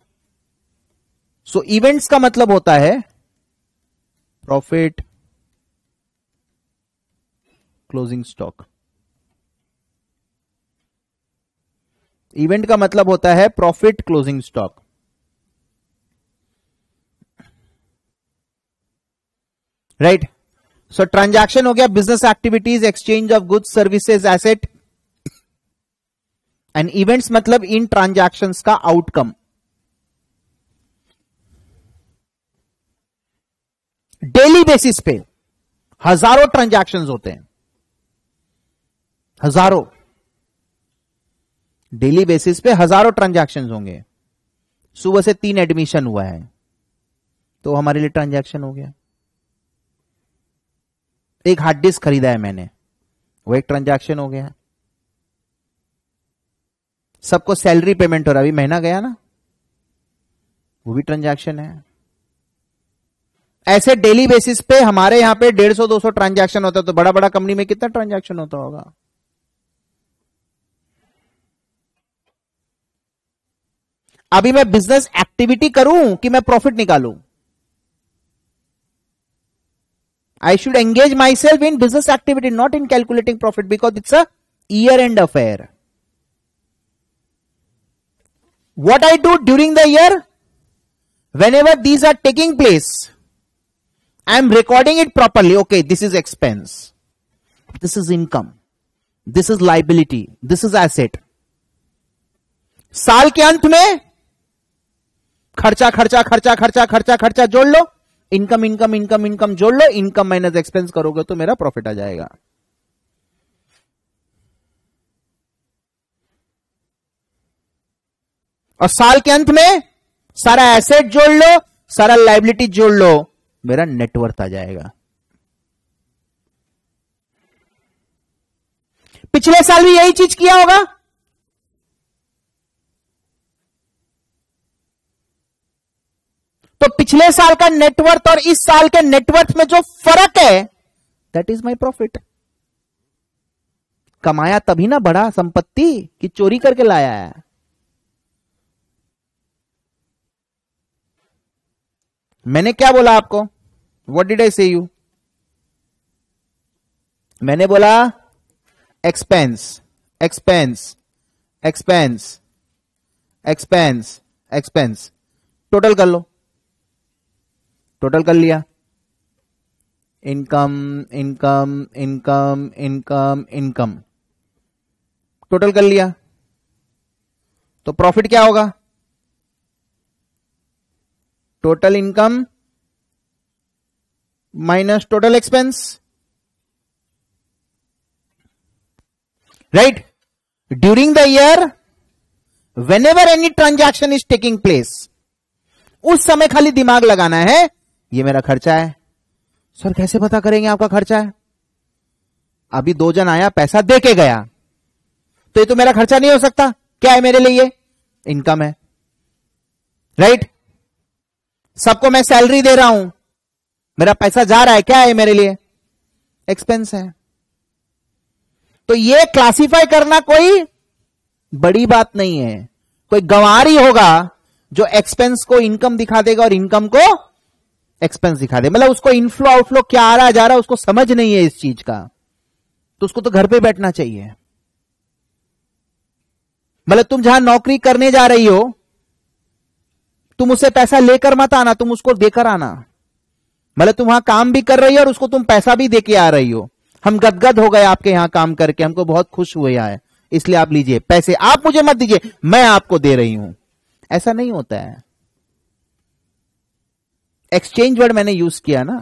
So events का मतलब होता है profit, closing stock. Event का मतलब होता है profit, closing stock. Right? So transaction हो गया business activities, exchange of goods, services, asset. And events मतलब इन ट्रांजैक्शंस का आउटकम। डेली बेसिस पे हजारों ट्रांजैक्शंस होते हैं, हजारों। डेली बेसिस पे हजारों ट्रांजैक्शंस होंगे। सुबह से 3 एडमिशन हुआ है तो हमारे लिए ट्रांजैक्शन हो गया। एक हार्ड डिस्क खरीदा है मैंने, वो एक ट्रांजैक्शन हो गया। सबको सैलरी पेमेंट हो रहा है, अभी महीना गया ना, वो भी ट्रांजैक्शन है। ऐसे डेली बेसिस पे हमारे यहां पे 150-200 ट्रांजैक्शन होता है, तो बड़ा बड़ा कंपनी में कितना ट्रांजैक्शन होता होगा। अभी मैं बिजनेस एक्टिविटी करूं कि मैं प्रॉफिट निकालूं? I should engage myself in business activity, not in calculating profit, because it's a year-end affair. What I do during the year, whenever these are taking place, I am recording it properly. Okay, this is expense, this is income, this is liability, this is asset. साल के अंत में खर्चा खर्चा खर्चा खर्चा खर्चा खर्चा जोड़ लो, इनकम इनकम इनकम इनकम जोड़ लो, इनकम माइनस एक्सपेंस करोगे तो मेरा प्रॉफिट आ जाएगा। और साल के अंत में सारा एसेट जोड़ लो, सारा लायबिलिटी जोड़ लो, मेरा नेटवर्थ आ जाएगा। पिछले साल भी यही चीज किया होगा। तो पिछले साल का नेटवर्थ और इस साल के नेटवर्थ में जो फर्क है, दैट इज माई प्रॉफिट। कमाया तभी ना बढ़ा संपत्ति कि चोरी करके लाया है। मैंने क्या बोला आपको? व्हाट डिड आई से यू? मैंने बोला expense expense expense expense expense, total कर लो। टोटल कर लिया, income income income income income, total कर लिया। तो प्रॉफिट क्या होगा? Total income minus total expense, right? During the year whenever any transaction is taking place, उस समय खाली दिमाग लगाना है, ये मेरा खर्चा है। सर कैसे पता करेंगे आपका खर्चा है? अभी 2 जन आया, पैसा दे के गया, तो ये तो मेरा खर्चा नहीं हो सकता। क्या है मेरे लिए? ये इनकम है, राइट? सबको मैं सैलरी दे रहा हूं, मेरा पैसा जा रहा है, क्या है मेरे लिए? एक्सपेंस है। तो ये क्लासिफाई करना कोई बड़ी बात नहीं है। कोई गंवार ही होगा जो एक्सपेंस को इनकम दिखा देगा और इनकम को एक्सपेंस दिखा दे, मतलब उसको इनफ्लो आउटफ्लो क्या आ रहा है जा रहा है उसको समझ नहीं है इस चीज का, तो उसको तो घर पे बैठना चाहिए। मतलब तुम जहां नौकरी करने जा रही हो, तुम उससे पैसा लेकर मत आना, तुम उसको देकर आना। मतलब तुम वहां काम भी कर रही हो और उसको तुम पैसा भी देके आ रही हो। हम गदगद हो गए आपके यहां काम करके, हमको बहुत खुश हुए है, इसलिए आप लीजिए पैसे, आप मुझे मत दीजिए, मैं आपको दे रही हूं। ऐसा नहीं होता है। एक्सचेंज वर्ड मैंने यूज किया ना,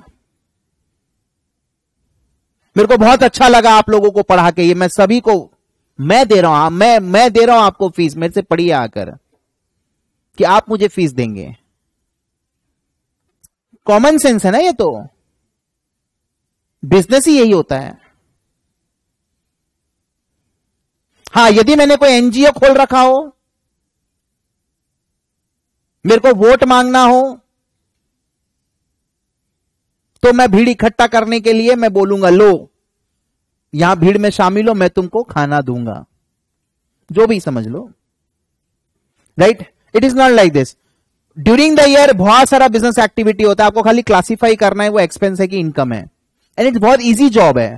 मेरे को बहुत अच्छा लगा आप लोगों को पढ़ा के। ये मैं सभी को मैं दे रहा हूं, मैं दे रहा हूं आपको फीस, मेरे से पढ़िए आकर कि आप मुझे फीस देंगे। कॉमन सेंस है ना, ये तो बिजनेस ही यही होता है। हां, यदि मैंने कोई एनजीओ खोल रखा हो, मेरे को वोट मांगना हो, तो मैं भीड़ इकट्ठा करने के लिए मैं बोलूंगा लो यहां भीड़ में शामिल हो, मैं तुमको खाना दूंगा, जो भी समझ लो, right? It is not like this. During the year बहुत सारा बिजनेस एक्टिविटी होता है, आपको खाली क्लासिफाई करना है वो एक्सपेंस है कि इनकम है, एंड इट्स बहुत इजी जॉब है।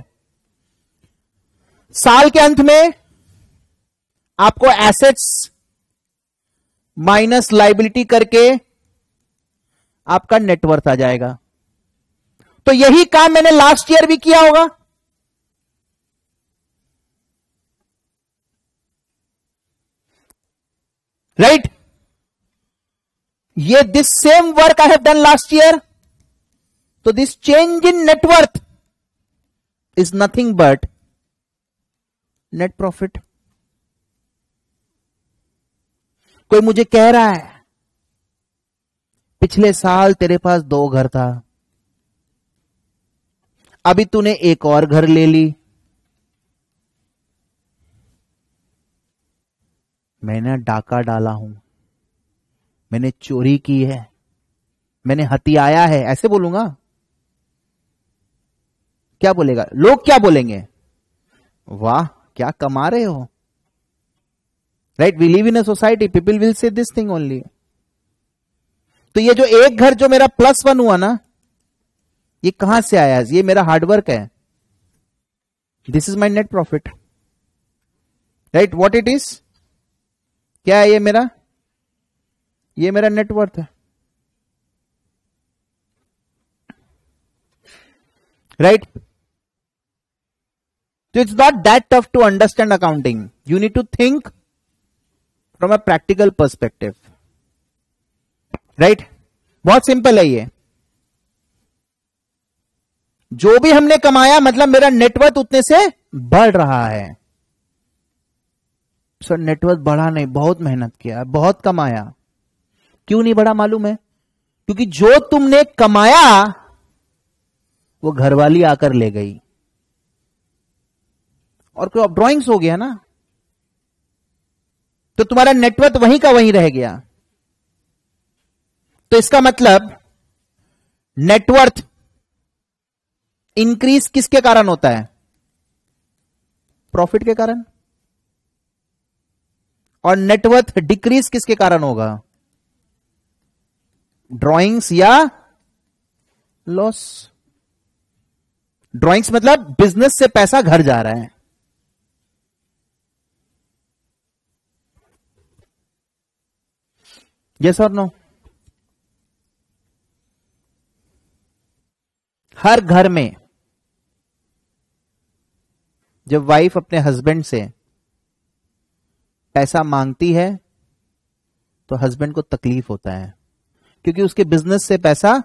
साल के अंत में आपको एसेट्स माइनस लाइबिलिटी करके आपका नेटवर्थ आ जाएगा। तो यही काम मैंने लास्ट ईयर भी किया होगा, राइट? ये this same work I have done last year. तो this change in net worth is nothing but net profit. कोई मुझे कह रहा है पिछले साल तेरे पास 2 घर था, अभी तूने एक और घर ले ली। मैंने डाका डाला हूं, मैंने चोरी की है, मैंने हथियाया है, ऐसे बोलूंगा? क्या बोलेगा? लोग क्या बोलेंगे? वाह क्या कमा रहे हो, right? We live in a society, people will say this thing only. तो ये जो एक घर जो मेरा +1 हुआ ना, ये कहां से आया? ये मेरा हार्डवर्क है। This is my net profit, right? What it is? क्या है ये मेरा? ये मेरा नेटवर्थ है, right? So it's not that tough to understand accounting. You need to think from a practical perspective, right? बहुत सिंपल है ये। जो भी हमने कमाया मतलब मेरा नेटवर्थ उतने से बढ़ रहा है। सर नेटवर्थ बढ़ा नहीं, बहुत मेहनत किया, बहुत कमाया। क्यों नहीं बढ़ा मालूम है? क्योंकि जो तुमने कमाया वो घरवाली आकर ले गई, और कोई ड्रॉइंग्स हो गया ना, तो तुम्हारा नेटवर्थ वहीं का वहीं रह गया। तो इसका मतलब नेटवर्थ इंक्रीज किसके कारण होता है? प्रॉफिट के कारण। और नेटवर्थ डिक्रीज किसके कारण होगा? ड्रॉइंग्स या लॉस। ड्रॉइंग्स मतलब बिजनेस से पैसा घर जा रहा है। यस और नो? हर घर में जब वाइफ अपने हस्बैंड से पैसा मांगती है तो हस्बैंड को तकलीफ होता है, क्योंकि उसके बिजनेस से पैसा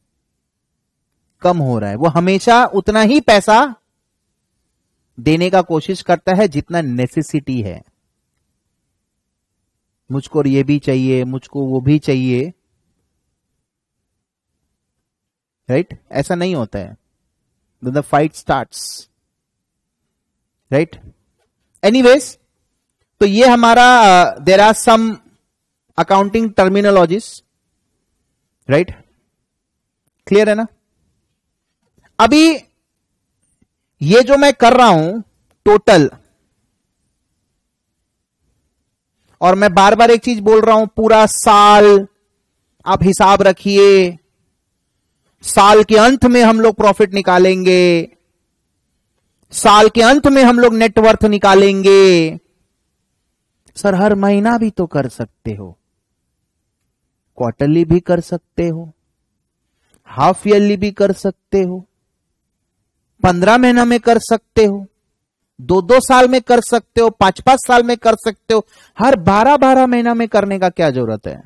कम हो रहा है। वो हमेशा उतना ही पैसा देने का कोशिश करता है जितना नेसेसिटी है। मुझको ये भी चाहिए, मुझको वो भी चाहिए, राइट? ऐसा नहीं होता है। The fight starts, right? Anyways, तो ये हमारा there are some accounting terminologies, right? Clear है ना? अभी ये जो मैं कर रहा हूं टोटल, और मैं बार बार एक चीज बोल रहा हूं, पूरा साल आप हिसाब रखिए, साल के अंत में हम लोग प्रॉफिट निकालेंगे, साल के अंत में हम लोग नेटवर्थ निकालेंगे। सर हर महीना भी तो कर सकते हो, क्वार्टरली भी कर सकते हो, हाफ ईयरली भी कर सकते हो, 15 महीना में कर सकते हो, 2-2 साल में कर सकते हो, 5-5 साल में कर सकते हो। हर 12-12 महीना में करने का क्या जरूरत है?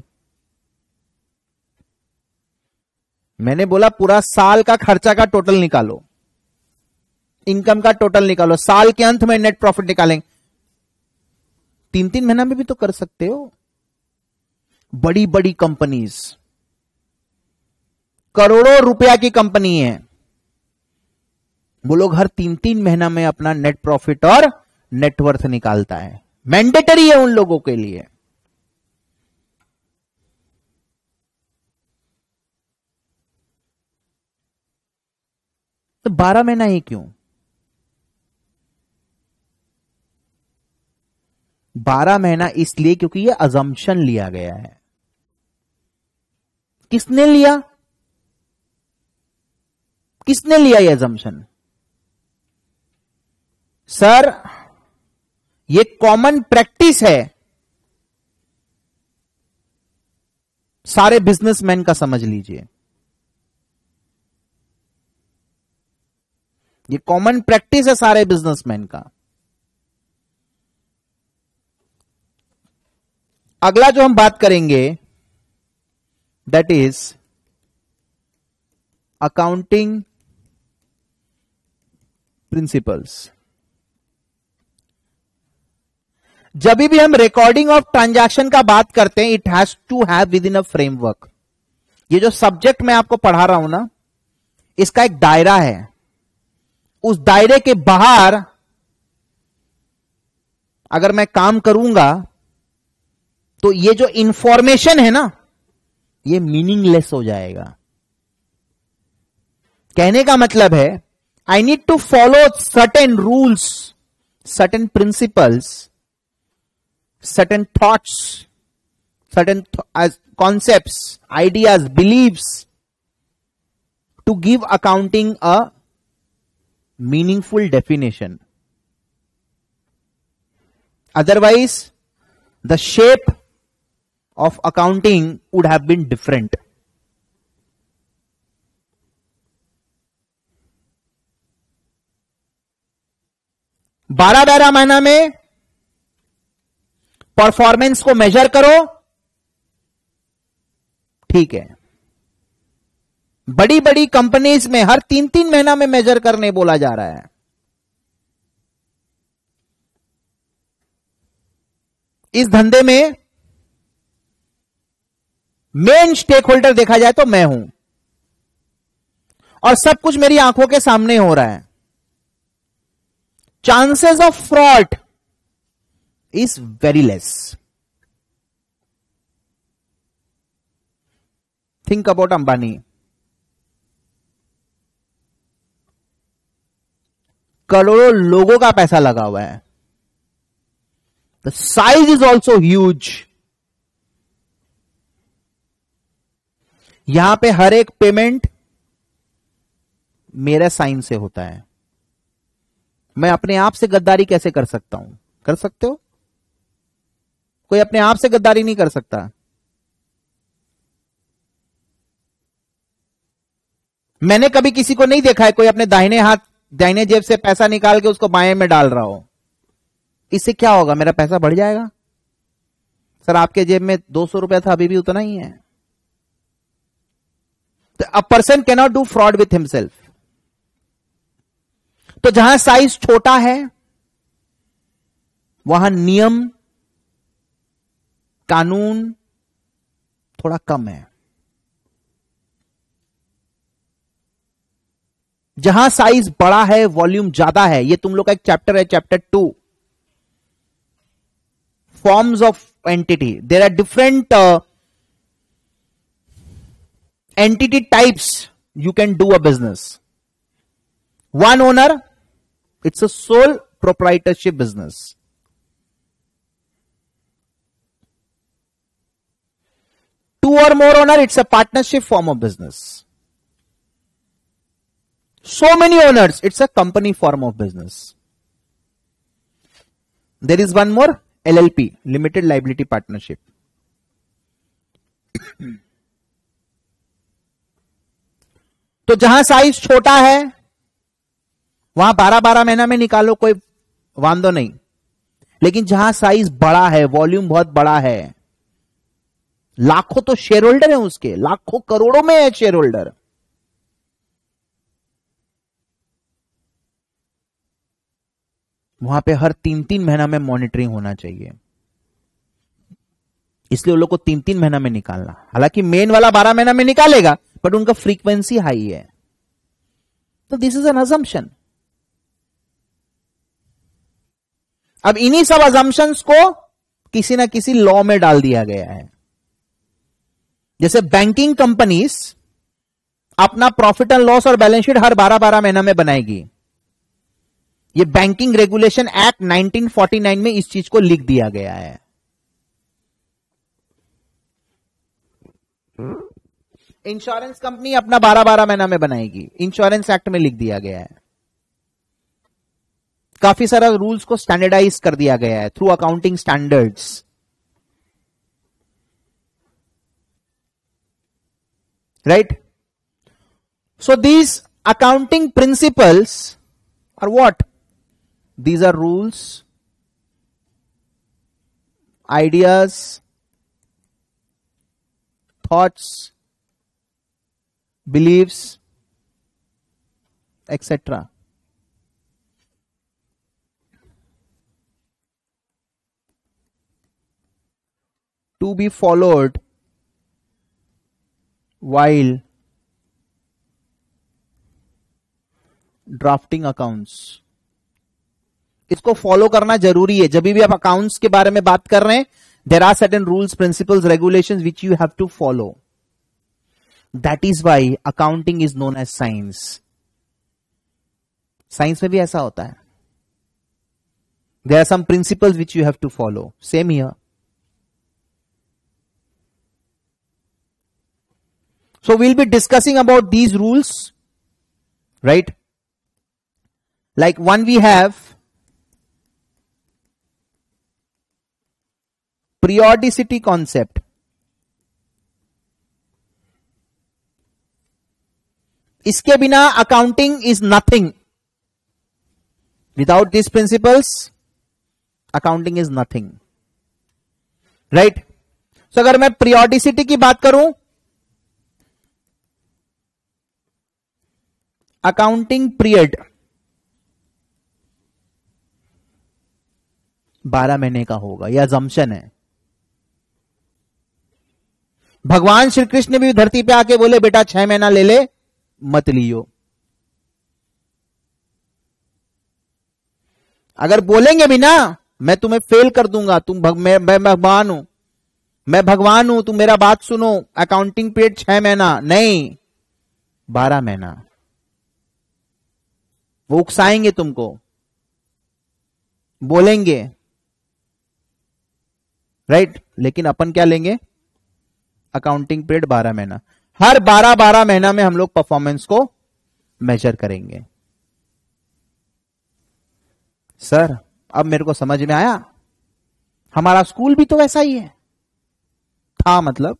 मैंने बोला पूरा साल का खर्चा का टोटल निकालो, इनकम का टोटल निकालो, साल के अंत में नेट प्रॉफिट निकालेंगे। 3-3 महीना में भी तो कर सकते हो। बड़ी बड़ी कंपनीज, करोड़ों रुपया की कंपनी है, वो लोग हर 3-3 महीना में अपना नेट प्रॉफिट और नेटवर्थ निकालता है। मैंडेटरी है उन लोगों के लिए। तो 12 महीना ही क्यों? 12 महीना इसलिए क्योंकि ये अजम्पशन लिया गया है। किसने लिया? किसने लिया ये अजम्पशन? सर ये कॉमन प्रैक्टिस है, सारे बिजनेसमैन का समझ लीजिए। ये कॉमन प्रैक्टिस है सारे बिजनेसमैन का। अगला जो हम बात करेंगे दैट इज अकाउंटिंग प्रिंसिपल्स। जब भी हम रिकॉर्डिंग ऑफ ट्रांजैक्शन का बात करते हैं, it has to have within a framework. ये जो सब्जेक्ट मैं आपको पढ़ा रहा हूं ना, इसका एक दायरा है। उस दायरे के बाहर अगर मैं काम करूंगा तो ये जो इंफॉर्मेशन है ना, ये मीनिंगलेस हो जाएगा। कहने का मतलब है, I need to follow certain rules, certain principles, certain thoughts, certain concepts, ideas, beliefs to give accounting a meaningful definition. Otherwise, the shape of accounting would have been different. बारह महीना में परफॉर्मेंस को मेजर करो, ठीक है। बड़ी बड़ी companies में हर 3-3 महीना में मेजर करने बोला जा रहा है। इस धंधे में मेन स्टेक होल्डर देखा जाए तो मैं हूं, और सब कुछ मेरी आंखों के सामने हो रहा है। Chances of fraud is very less. Think about Ambani. करोड़ों लोगों का पैसा लगा हुआ है। The size is also huge. यहां पे हर एक पेमेंट मेरे साइन से होता है। मैं अपने आप से गद्दारी कैसे कर सकता हूं? कर सकते हो? कोई अपने आप से गद्दारी नहीं कर सकता। मैंने कभी किसी को नहीं देखा है कोई अपने दाहिने जेब से पैसा निकाल के उसको बाएं में डाल रहा हो। इससे क्या होगा? मेरा पैसा बढ़ जाएगा। सर आपके जेब में 200 रुपया था, अभी भी उतना ही है। तो a person can not do fraud with himself. तो जहां साइज छोटा है वहां नियम कानून थोड़ा कम है। जहां साइज बड़ा है, वॉल्यूम ज्यादा है। ये तुम लोग का एक चैप्टर है, chapter 2, forms of entity. There are different entity types you can do a business. One owner, it's a sole proprietorship business. Two और more owner, it's a partnership form of business. So many owners, it's a company form of business. There is one more, LLP, Limited Liability Partnership. तो जहां size छोटा है वहां 12 महीना में निकालो, कोई वांदो नहीं। लेकिन जहां साइज बड़ा है, वॉल्यूम बहुत बड़ा है, लाखों तो शेयर होल्डर है उसके, लाखों करोड़ों में है शेयर होल्डर, वहां पे हर 3-3 महीना में मॉनिटरिंग होना चाहिए। इसलिए उन लोग को 3-3 महीना में निकालना। हालांकि मेन वाला 12 महीना में निकालेगा, बट उनका फ्रीक्वेंसी हाई है। तो दिस इज एन अजम्पशन। अब इन्हीं सब अजम्पशंस को किसी ना किसी लॉ में डाल दिया गया है। जैसे बैंकिंग कंपनीज अपना प्रॉफिट एंड लॉस और बैलेंस शीट हर 12 महीना में बनाएगी। ये बैंकिंग रेगुलेशन एक्ट 1949 में इस चीज को लिख दिया गया है। इंश्योरेंस कंपनी अपना 12 महीना में बनाएगी, इंश्योरेंस एक्ट में लिख दिया गया है। काफी सारा रूल्स को स्टैंडर्डाइज कर दिया गया है through accounting standards. Right? So these accounting principles are what? These are rules, ideas, thoughts, beliefs, etc. To be followed while drafting accounts. इसको फॉलो करना जरूरी है। जब भी आप अकाउंट्स के बारे में बात कर रहे हैं, There are certain rules, principles, regulations which you have to follow. That is why accounting is known as science. Science में भी ऐसा होता है. There are some principles which you have to follow. Same here. So we'll be discussing about these rules, right? Like one we have periodicity concept. इसके बिना accounting is nothing. Without this principles accounting is nothing, right? So अगर मैं periodicity की बात करूं, accounting period 12 महीने का होगा, यह अजम्पशन है. भगवान श्री कृष्ण भी धरती पे आके बोले बेटा 6 महीना ले ले, मत लियो. अगर बोलेंगे भी ना मैं तुम्हें फेल कर दूंगा, मैं भगवान हूं, मैं भगवान हूं, तुम मेरा बात सुनो, अकाउंटिंग पीरियड 6 महीना नहीं 12 महीना. वो उकसाएंगे तुमको, बोलेंगे, राइट? लेकिन अपन क्या लेंगे? अकाउंटिंग पीरियड 12 महीना. हर 12 महीना में हम लोग परफॉर्मेंस को मेजर करेंगे. सर अब मेरे को समझ में आया, हमारा स्कूल भी तो वैसा ही है था. मतलब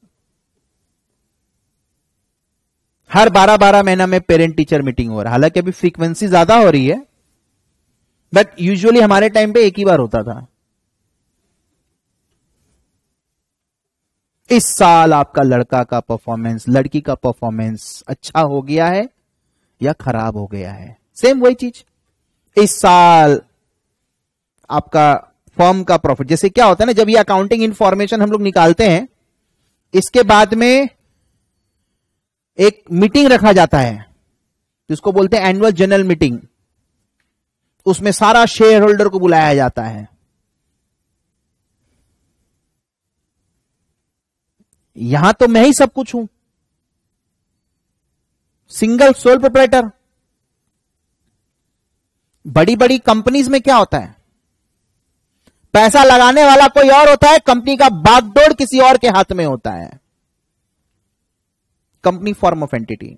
हर 12 महीना में पेरेंट टीचर मीटिंग हो रहा है. हालांकि अभी फ्रीक्वेंसी ज्यादा हो रही है, बट यूजुअली हमारे टाइम पे एक ही बार होता था. इस साल आपका लड़का का परफॉर्मेंस, लड़की का परफॉर्मेंस अच्छा हो गया है या खराब हो गया है. सेम वही चीज, इस साल आपका फर्म का प्रॉफिट. जैसे क्या होता है ना, जब ये अकाउंटिंग इंफॉर्मेशन हम लोग निकालते हैं, इसके बाद में एक मीटिंग रखा जाता है जिसको बोलते हैं एनुअल जनरल मीटिंग. उसमें सारा शेयर होल्डर को बुलाया जाता है. यहां तो मैं ही सब कुछ हूं, सिंगल सोल प्रोप्राइटर. बड़ी बड़ी कंपनीज में क्या होता है, पैसा लगाने वाला कोई और होता है, कंपनी का बागडोर किसी और के हाथ में होता है. Company form of entity.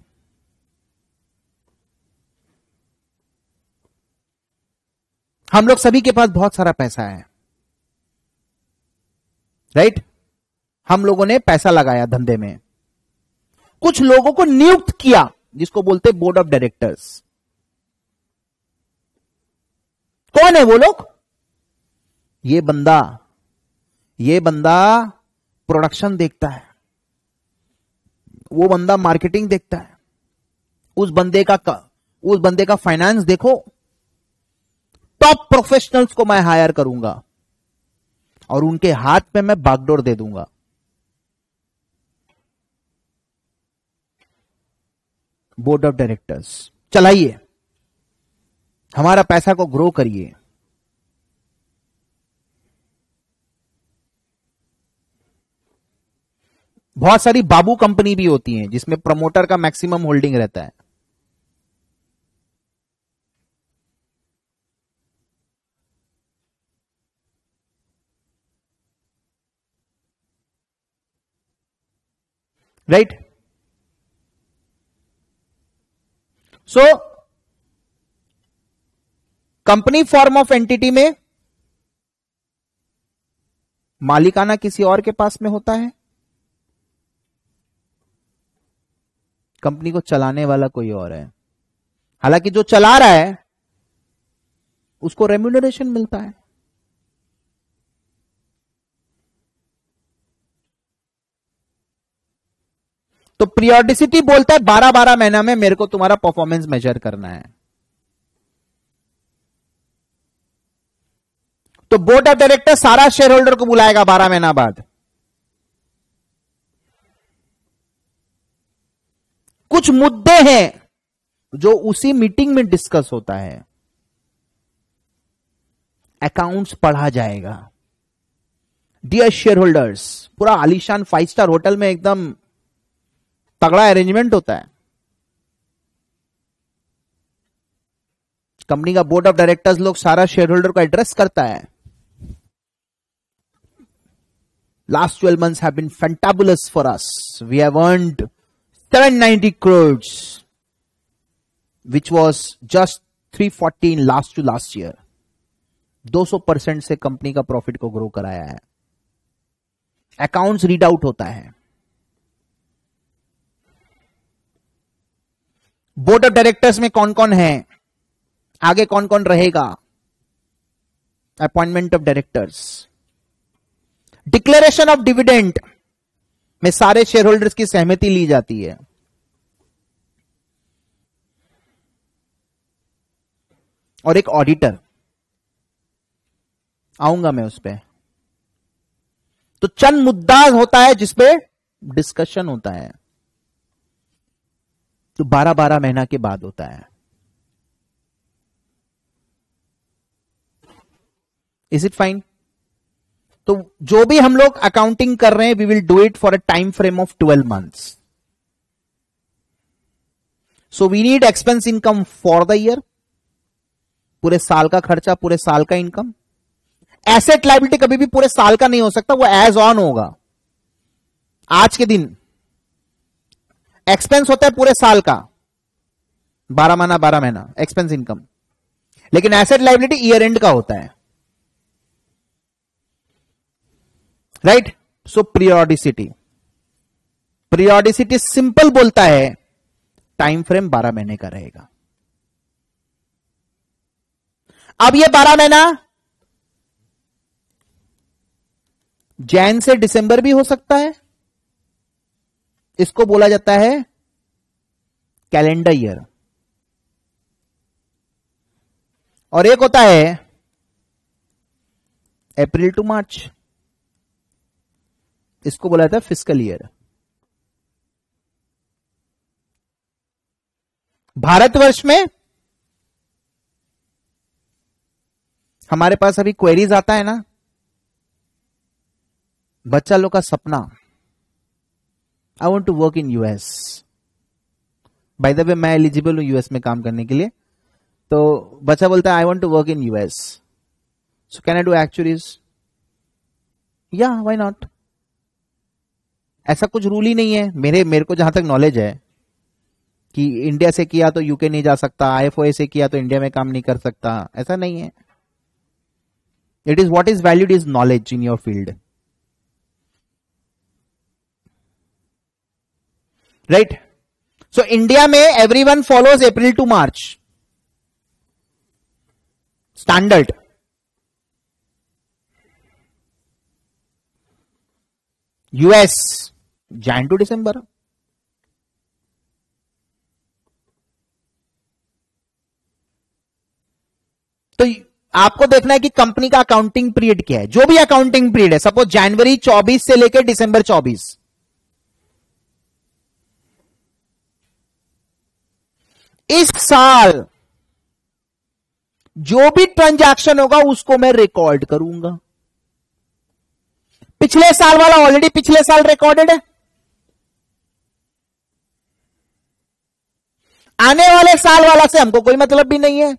हम लोग सभी के पास बहुत सारा पैसा है, राइट? हम लोगों ने पैसा लगाया धंधे में, कुछ लोगों को नियुक्त किया जिसको बोलते हैं बोर्ड ऑफ डायरेक्टर्स. कौन है वो लोग? ये बंदा प्रोडक्शन देखता है, वो बंदा मार्केटिंग देखता है, उस बंदे का फाइनेंस देखो. टॉप प्रोफेशनल्स को मैं हायर करूंगा और उनके हाथ में मैं बागडोर दे दूंगा. बोर्ड ऑफ डायरेक्टर्स चलाइए, हमारा पैसा को ग्रो करिए. बहुत सारी बाबू कंपनी भी होती हैं जिसमें प्रमोटर का मैक्सिमम होल्डिंग रहता है. Right? So company form of entity में मालिकाना किसी और के पास में होता है, कंपनी को चलाने वाला कोई और है. हालांकि जो चला रहा है उसको रेम्यूनरेशन मिलता है. तो पीरियोडिसिटी बोलता है 12 महीना में मेरे को तुम्हारा परफॉर्मेंस मेजर करना है. तो बोर्ड ऑफ डायरेक्टर सारा शेयर होल्डर को बुलाएगा 12 महीना बाद. कुछ मुद्दे हैं जो उसी मीटिंग में डिस्कस होता है. अकाउंट्स पढ़ा जाएगा, डियर शेयर होल्डर्स, पूरा आलीशान 5 स्टार होटल में एकदम तगड़ा अरेंजमेंट होता है। कंपनी का बोर्ड ऑफ डायरेक्टर्स लोग सारा शेयर होल्डर को एड्रेस करता है। Last 12 months have been fantabulous for us. We have earned 790 crores, which was just 340 in last to last year. 200% से कंपनी का प्रॉफिट को ग्रो कराया है। अकाउंट्स रीड आउट होता है। बोर्ड ऑफ डायरेक्टर्स में कौन कौन है, आगे कौन कौन रहेगा, appointment of directors, declaration of dividend में सारे शेयर होल्डर्स की सहमति ली जाती है। और एक ऑडिटर, आऊंगा मैं उस पर। तो चंद मुद्दा होता है जिसपे डिस्कशन होता है, तो 12-12 महीना के बाद होता है। Is it fine? तो जो भी हम लोग अकाउंटिंग कर रहे हैं, we will do it for a time frame of 12 months. So we need expense income for the year, पूरे साल का खर्चा, पूरे साल का इनकम। एसेट लायबिलिटी कभी भी पूरे साल का नहीं हो सकता, वो एज ऑन होगा। आज के दिन एक्सपेंस होता है पूरे साल का, 12 महीना एक्सपेंस इनकम, लेकिन एसेट लायबिलिटी ईयर एंड का होता है। राइट? सो पीरियोडिसिटी सिंपल बोलता है टाइम फ्रेम 12 महीने का रहेगा। अब ये 12 महीना जैन से दिसंबर भी हो सकता है, इसको बोला जाता है कैलेंडर ईयर। और एक होता है अप्रैल टू मार्च, इसको बोला जाता है फिस्कल ईयर। भारतवर्ष में हमारे पास अभी क्वेरीज आता है ना, बच्चा लोग का सपना, I want to work in US. By the way मैं एलिजिबल हूं यूएस में काम करने के लिए, तो बच्चा बोलता है I want to work in US, so can I do actuaries? या व्हाई नॉट। ऐसा कुछ रूल ही नहीं है मेरे को जहां तक नॉलेज है कि इंडिया से किया तो यूके नहीं जा सकता, आईएफओए से किया तो इंडिया में काम नहीं कर सकता, ऐसा नहीं है। It is what is valued is knowledge in your field, right? So India में everyone follows April to March standard. US Jan to December. तो आपको देखना है कि कंपनी का अकाउंटिंग पीरियड क्या है। जो भी अकाउंटिंग पीरियड है, सपोज जनवरी 24 से लेकर दिसंबर 24, इस साल जो भी ट्रांजैक्शन होगा उसको मैं रिकॉर्ड करूंगा। पिछले साल वाला ऑलरेडी पिछले साल रिकॉर्डेड है, आने वाले साल वाला से हमको कोई मतलब भी नहीं है।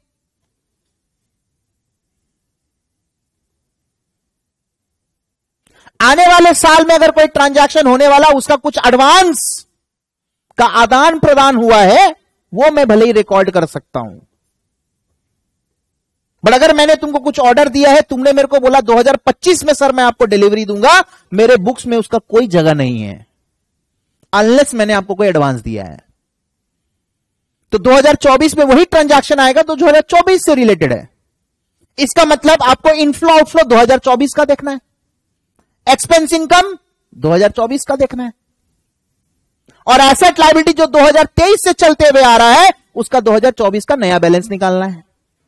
आने वाले साल में अगर कोई ट्रांजैक्शन होने वाला, उसका कुछ एडवांस का आदान प्रदान हुआ है, वो मैं भले ही रिकॉर्ड कर सकता हूं। बट अगर मैंने तुमको कुछ ऑर्डर दिया है, तुमने मेरे को बोला 2025 में सर मैं आपको डिलीवरी दूंगा, मेरे बुक्स में उसका कोई जगह नहीं है अनलेस मैंने आपको कोई एडवांस दिया है। तो 2024 में वही ट्रांजैक्शन आएगा तो 2024 से रिलेटेड है। इसका मतलब आपको इनफ्लो आउटफ्लो 2024 का देखना है, एक्सपेंस इनकम 2024 का देखना है, और एसेट लायबिलिटी जो 2023 से चलते हुए आ रहा है उसका 2024 का नया बैलेंस निकालना है।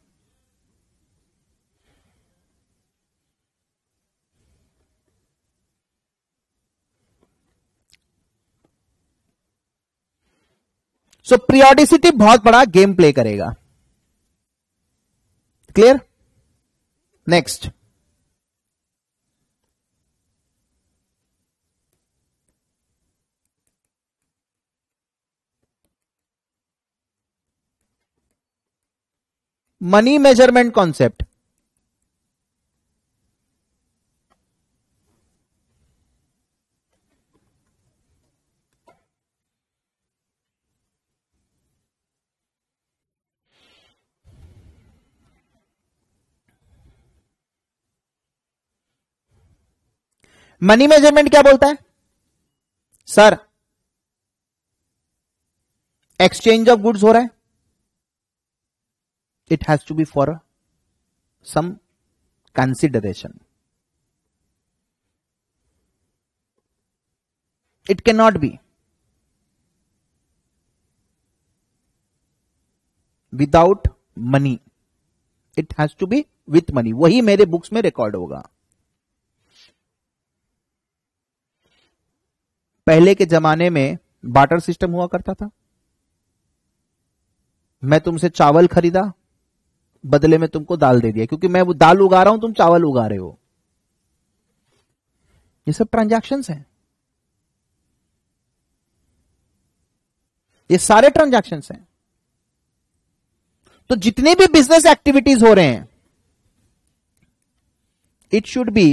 सो पीरियोडिसिटी बहुत बड़ा गेम प्ले करेगा। Clear? Next, money measurement concept. Money measurement क्या बोलता है सर? एक्सचेंज ऑफ गुड्स हो रहा है, it has to be for some consideration, it can not be without money, it has to be with money. वही मेरे books में record होगा। पहले के जमाने में बार्टर सिस्टम हुआ करता था। मैं तुमसे चावल खरीदा, बदले में तुमको दाल दे दिया, क्योंकि मैं वो दाल उगा रहा हूं, तुम चावल उगा रहे हो। ये सब ट्रांजैक्शंस हैं, ये सारे ट्रांजैक्शंस हैं। तो जितने भी बिजनेस एक्टिविटीज हो रहे हैं, it should be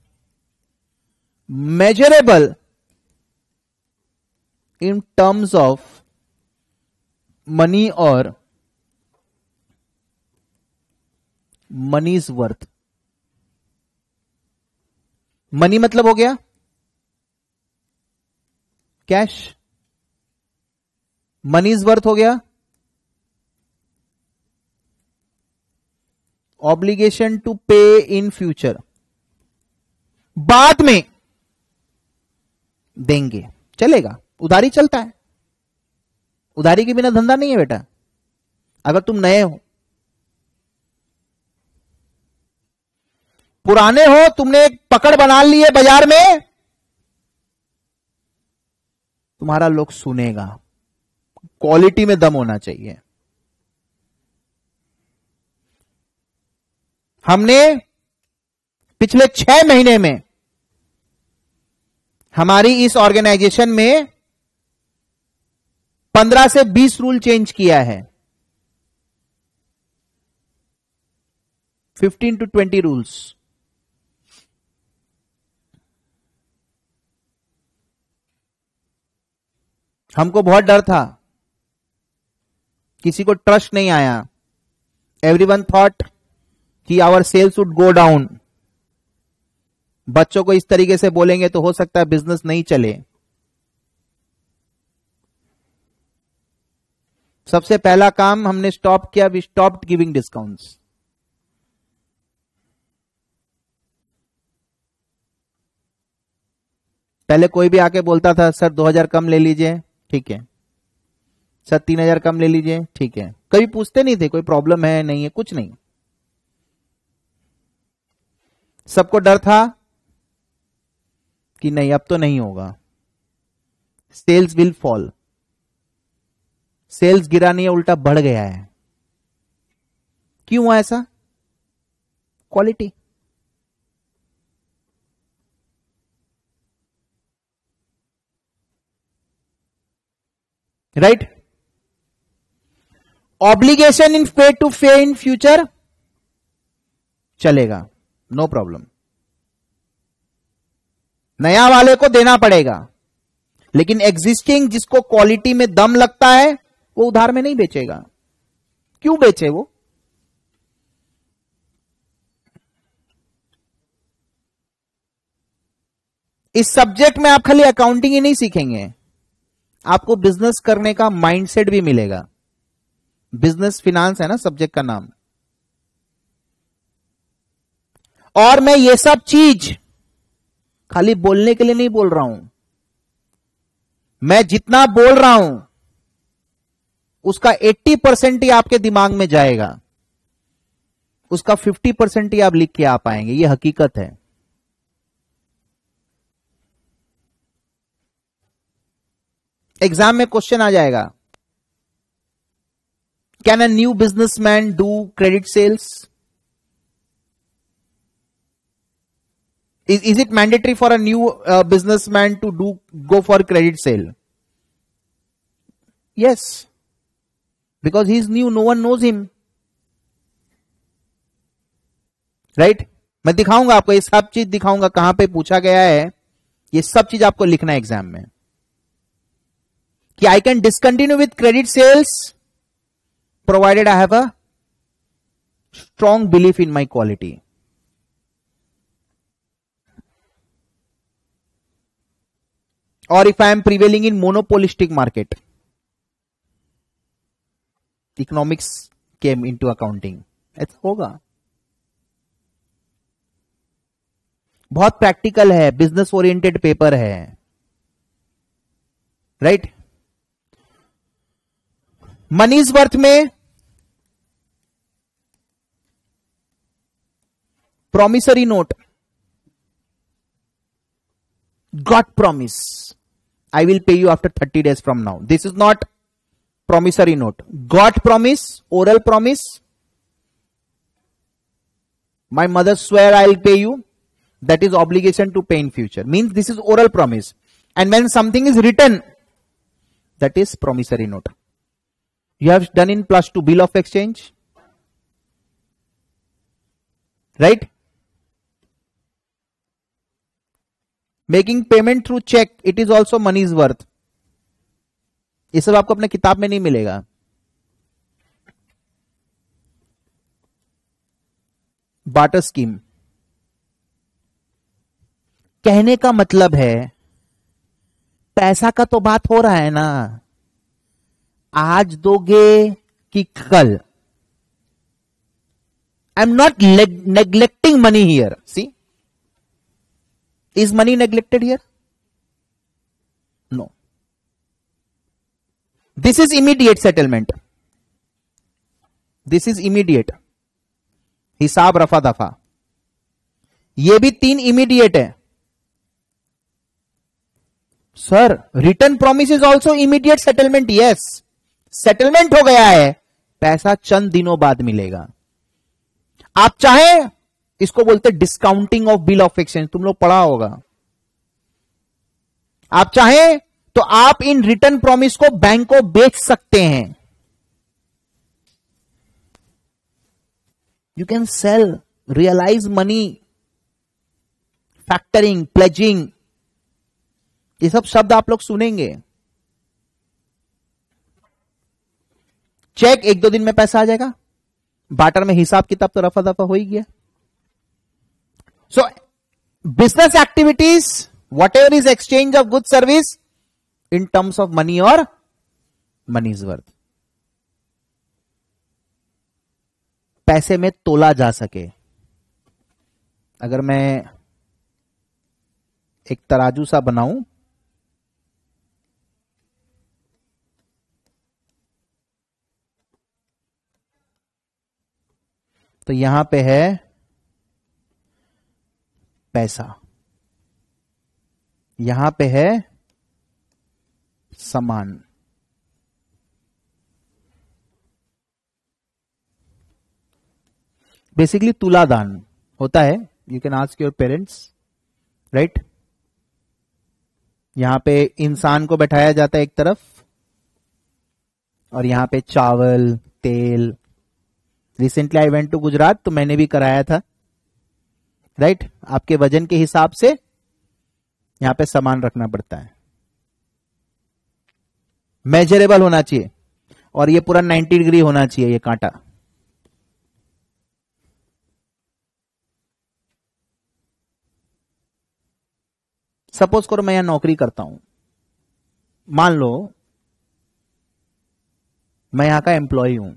measurable in terms of money or money's worth। Money मतलब हो गया कैश, मनीज वर्थ हो गया obligation to pay in future, बाद में देंगे, चलेगा। उधारी चलता है, उधारी के बिना धंधा नहीं है बेटा। अगर तुम नए हो, पुराने हो, तुमने एक पकड़ बना ली है बाजार में, तुम्हारा लोग सुनेगा। क्वालिटी में दम होना चाहिए। हमने पिछले 6 महीने में हमारी इस ऑर्गेनाइजेशन में 15 से 20 रूल चेंज किया है, 15 to 20 रूल्स। हमको बहुत डर था, किसी को ट्रस्ट नहीं आया। एवरीवन थॉट कि our sales would go down. बच्चों को इस तरीके से बोलेंगे तो हो सकता है बिजनेस नहीं चले। सबसे पहला काम हमने स्टॉप किया, वी स्टॉप्ड गिविंग डिस्काउंट्स। पहले कोई भी आके बोलता था सर 2000 कम ले लीजिए, ठीक है, सर 3000 कम ले लीजिए, ठीक है। कभी पूछते नहीं थे कोई प्रॉब्लम है नहीं है, कुछ नहीं। सबको डर था कि नहीं अब तो नहीं होगा, सेल्स विल फॉल। सेल्स गिरा नहीं है, उल्टा बढ़ गया है। क्यों हुआ ऐसा? Quality. Right. Obligation in pay to pay in future चलेगा, नो प्रॉब्लम। नया वाले को देना पड़ेगा, लेकिन एग्जिस्टिंग जिसको क्वालिटी में दम लगता है वो उधार में नहीं बेचेगा। क्यों बेचे वो? इस सब्जेक्ट में आप खाली अकाउंटिंग ही नहीं सीखेंगे, आपको बिजनेस करने का माइंडसेट भी मिलेगा। बिजनेस फिनांस है ना सब्जेक्ट का नाम। और मैं ये सब चीज खाली बोलने के लिए नहीं बोल रहा हूं, मैं जितना बोल रहा हूं उसका 80% ही आपके दिमाग में जाएगा, उसका 50% ही आप लिख के आ पाएंगे। ये हकीकत है। एग्जाम में क्वेश्चन आ जाएगा, can a new businessman do credit sales? Is it mandatory for a new businessman to go for credit sale? Yes, because he is new, no one knows him. Right. मैं दिखाऊंगा आपको, ये सब चीज दिखाऊंगा कहां पे पूछा गया है, ये सब चीज आपको लिखना है एग्जाम में कि I can discontinue with credit sales provided I have a strong belief in my quality. और if I am prevailing in monopolistic market, economics came into accounting, ऐसा होगा। बहुत प्रैक्टिकल है, बिजनेस ओरिएंटेड पेपर है, right. Money's worth में promissory note, got promise I will pay you after 30 days from now. This is not promissory note. Got promise, oral promise. My mother swear I'll pay you. That is obligation to pay in future. Means this is oral promise. And when something is written, that is promissory note. You have done in +2 bill of exchange. Right? Making payment through cheque, it is also money's worth. ये सब आपको अपने किताब में नहीं मिलेगा। Barter scheme, कहने का मतलब है पैसा का तो बात हो रहा है ना, आज दोगे कि कल। I am not neglecting money here, see. Is money neglected here? No. This is immediate settlement. This is immediate. हिसाब रफा दफा, ये भी 3 इमीडिएट है। Sir return promise is also immediate settlement. Yes, settlement हो गया है, पैसा चंद दिनों बाद मिलेगा। आप चाहें, इसको बोलते discounting of bill of exchange, तुम लोग पढ़ा होगा। आप चाहें तो आप इन रिटर्न प्रॉमिस को बैंक को बेच सकते हैं। You can sell, realise money, factoring, pledging, ये सब शब्द आप लोग सुनेंगे। चेक 1-2 दिन में पैसा आ जाएगा, बार्टर में हिसाब किताब तो रफा दफा हो ही गया। So, business activities, whatever is exchange of goods service in terms of money or money's worth, पैसे में तोला जा सके। अगर मैं एक तराजू सा बनाऊं, तो यहां पे है पैसा, यहां पे है सामान। बेसिकली तुलादान होता है। You can ask your parents, right. यहां पे इंसान को बैठाया जाता है एक तरफ, और यहां पे चावल, तेल। Recently I went to Gujarat, तो मैंने भी कराया था, राइट। आपके वजन के हिसाब से यहां पे सामान रखना पड़ता है, मेजरेबल होना चाहिए, और ये पूरा 90 डिग्री होना चाहिए ये कांटा। सपोज करो मैं यहां नौकरी करता हूं, मान लो मैं यहां का एम्प्लॉय हूं,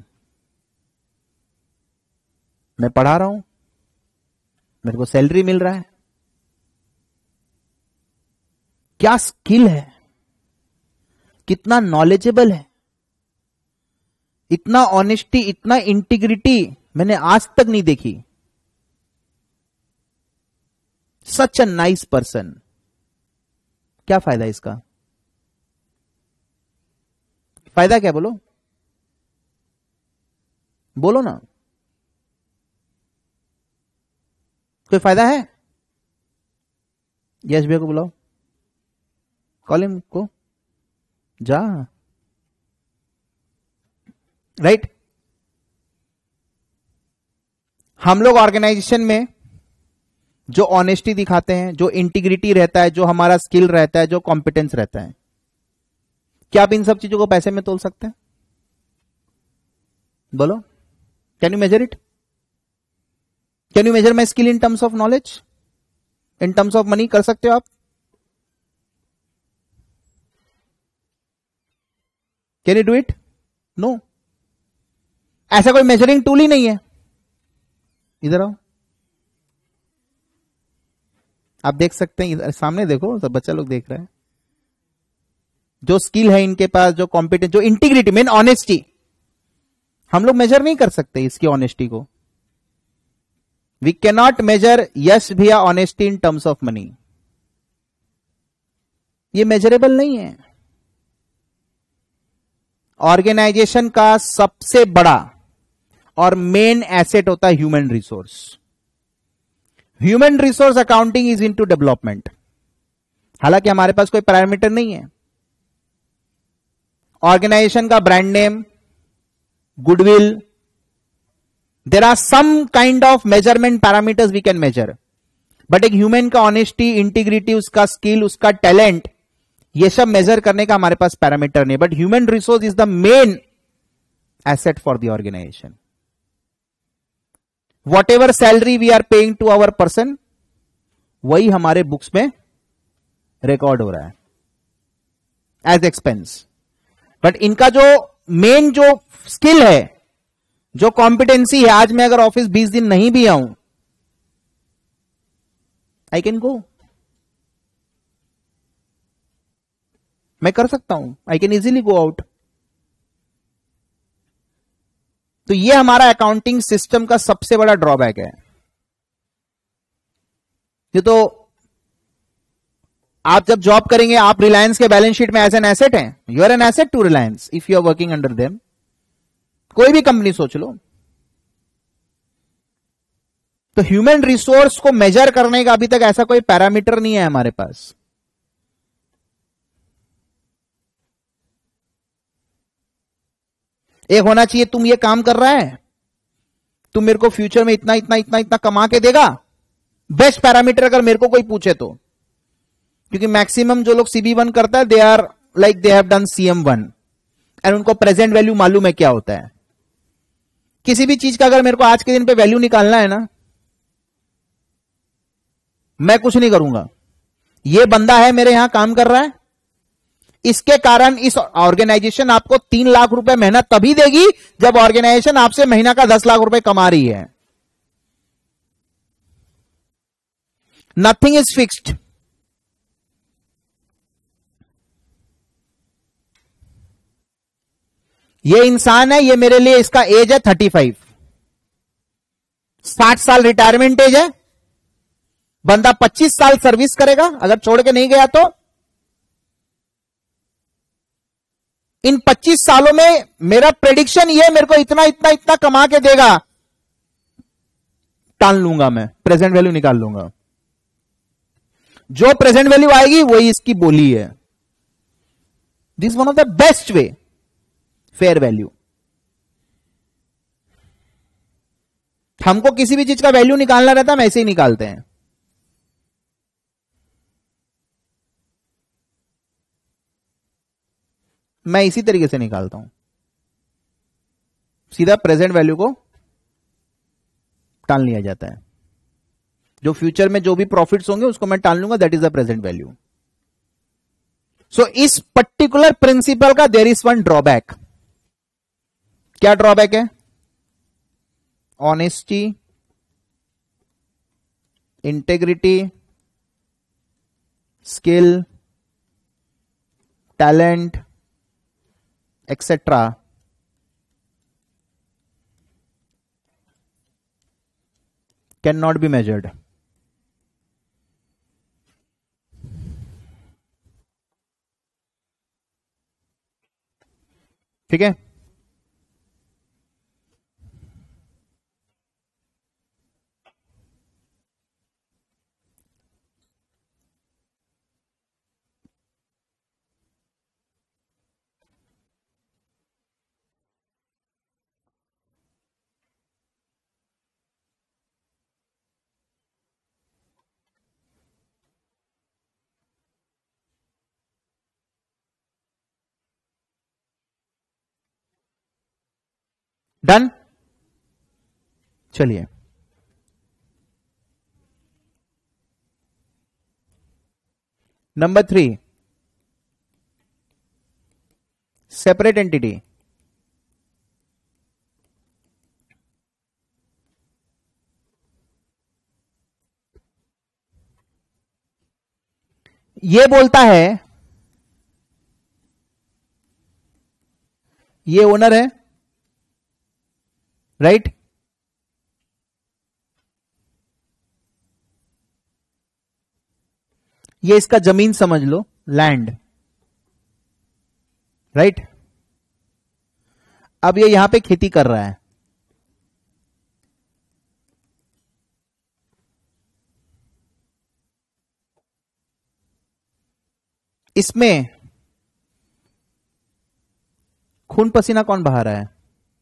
मैं पढ़ा रहा हूं, मेरे को सैलरी मिल रहा है। क्या स्किल है, कितना नॉलेजेबल है, इतना ऑनेस्टी, इतना इंटीग्रिटी मैंने आज तक नहीं देखी। Such a nice person. क्या फायदा इसका? फायदा क्या, बोलो बोलो ना, कोई फायदा है? यस भैया को बुलाओ, कॉलिंग को जा, राइट। हम लोग ऑर्गेनाइजेशन में जो ऑनेस्टी दिखाते हैं, जो इंटीग्रिटी रहता है, जो हमारा स्किल रहता है, जो कॉम्पिटेंस रहता है, क्या आप इन सब चीजों को पैसे में तोल सकते हैं? बोलो, can you measure it? Can you measure my skill in terms of knowledge, in terms of money? कर सकते हो आप? Can you do it? No. ऐसा कोई मेजरिंग टूल ही नहीं है। इधर आओ, आप देख सकते हैं, इधर सामने देखो, सब बच्चा लोग देख रहे हैं। जो स्किल है इनके पास, जो कॉम्पिटेंस, जो इंटीग्रिटी, मेन ऑनेस्टी, हम लोग मेजर नहीं कर सकते इसकी ऑनेस्टी को। We can not measure yes भैया honesty in terms of money. ये मेजरेबल नहीं है। ऑर्गेनाइजेशन का सबसे बड़ा और मेन एसेट होता है human resource. Human resource accounting is into development. हालांकि हमारे पास कोई पैरामीटर नहीं है। ऑर्गेनाइजेशन का brand name, goodwill, there are some kind of measurement parameters we can measure, but एक ह्यूमन का ऑनेस्टी, इंटीग्रिटी, उसका स्किल, उसका टैलेंट, ये सब मेजर करने का हमारे पास पैरामीटर नहीं। But human resource is the main asset for the organisation. Whatever salary we are paying to our person, वही हमारे बुक्स में रिकॉर्ड हो रहा है एज एक्सपेंस। बट इनका जो मेन जो स्किल है, जो कॉम्पिटेंसी है, आज मैं अगर ऑफिस 20 दिन नहीं भी आऊं, आई कैन गो, मैं कर सकता हूं, I can easily go out. तो ये हमारा अकाउंटिंग सिस्टम का सबसे बड़ा ड्रॉबैक है। ये तो आप जब जॉब करेंगे, आप रिलायंस के बैलेंस शीट में एज एन एसेट हैं, you are an asset to Reliance if you are working under them. कोई भी कंपनी सोच लो। तो ह्यूमन रिसोर्स को मेजर करने का अभी तक ऐसा कोई पैरामीटर नहीं है हमारे पास। एक होना चाहिए, तुम ये काम कर रहा है, तुम मेरे को फ्यूचर में इतना इतना इतना इतना कमा के देगा। बेस्ट पैरामीटर अगर मेरे को कोई पूछे तो, क्योंकि मैक्सिमम जो लोग CB1 करता है, they are like they have done CM1 and उनको प्रेजेंट वैल्यू मालूम है क्या होता है। किसी भी चीज का अगर मेरे को आज के दिन पे वैल्यू निकालना है ना, मैं कुछ नहीं करूंगा। ये बंदा है मेरे यहां काम कर रहा है, इसके कारण इस ऑर्गेनाइजेशन आपको 3 लाख रुपए मेहनत तभी देगी जब ऑर्गेनाइजेशन आपसे महीना का 10 लाख रुपए कमा रही है। Nothing is fixed. ये इंसान है, ये मेरे लिए, इसका एज है 35, 60 साल रिटायरमेंट एज है। बंदा 25 साल सर्विस करेगा अगर छोड़ के नहीं गया तो। इन 25 सालों में मेरा प्रेडिक्शन ये, मेरे को इतना इतना इतना कमा के देगा, टाल लूंगा, मैं प्रेजेंट वैल्यू निकाल लूंगा। जो प्रेजेंट वैल्यू आएगी वही इसकी बोली है। This one of the best way, fair value. हमको किसी भी चीज का वैल्यू निकालना रहता है, हम ऐसे ही निकालते हैं। मैं इसी तरीके से निकालता हूं, सीधा प्रेजेंट वैल्यू को टाल लिया जाता है। जो फ्यूचर में जो भी प्रॉफिट्स होंगे उसको मैं टाल लूंगा, that is the present value. So इस पर्टिकुलर प्रिंसिपल का देयर इज वन ड्रॉबैक। क्या ड्रॉबैक है? Honesty, integrity, skill, talent etcetera can not be measured. ठीक है? डन। चलिए नंबर 3, सेपरेट एंटिटी। ये बोलता है, ये ओनर है, राइट? ये इसका जमीन समझ लो, लैंड, राइट? अब ये यहां पे खेती कर रहा है। इसमें खून पसीना कौन बहा रहा है?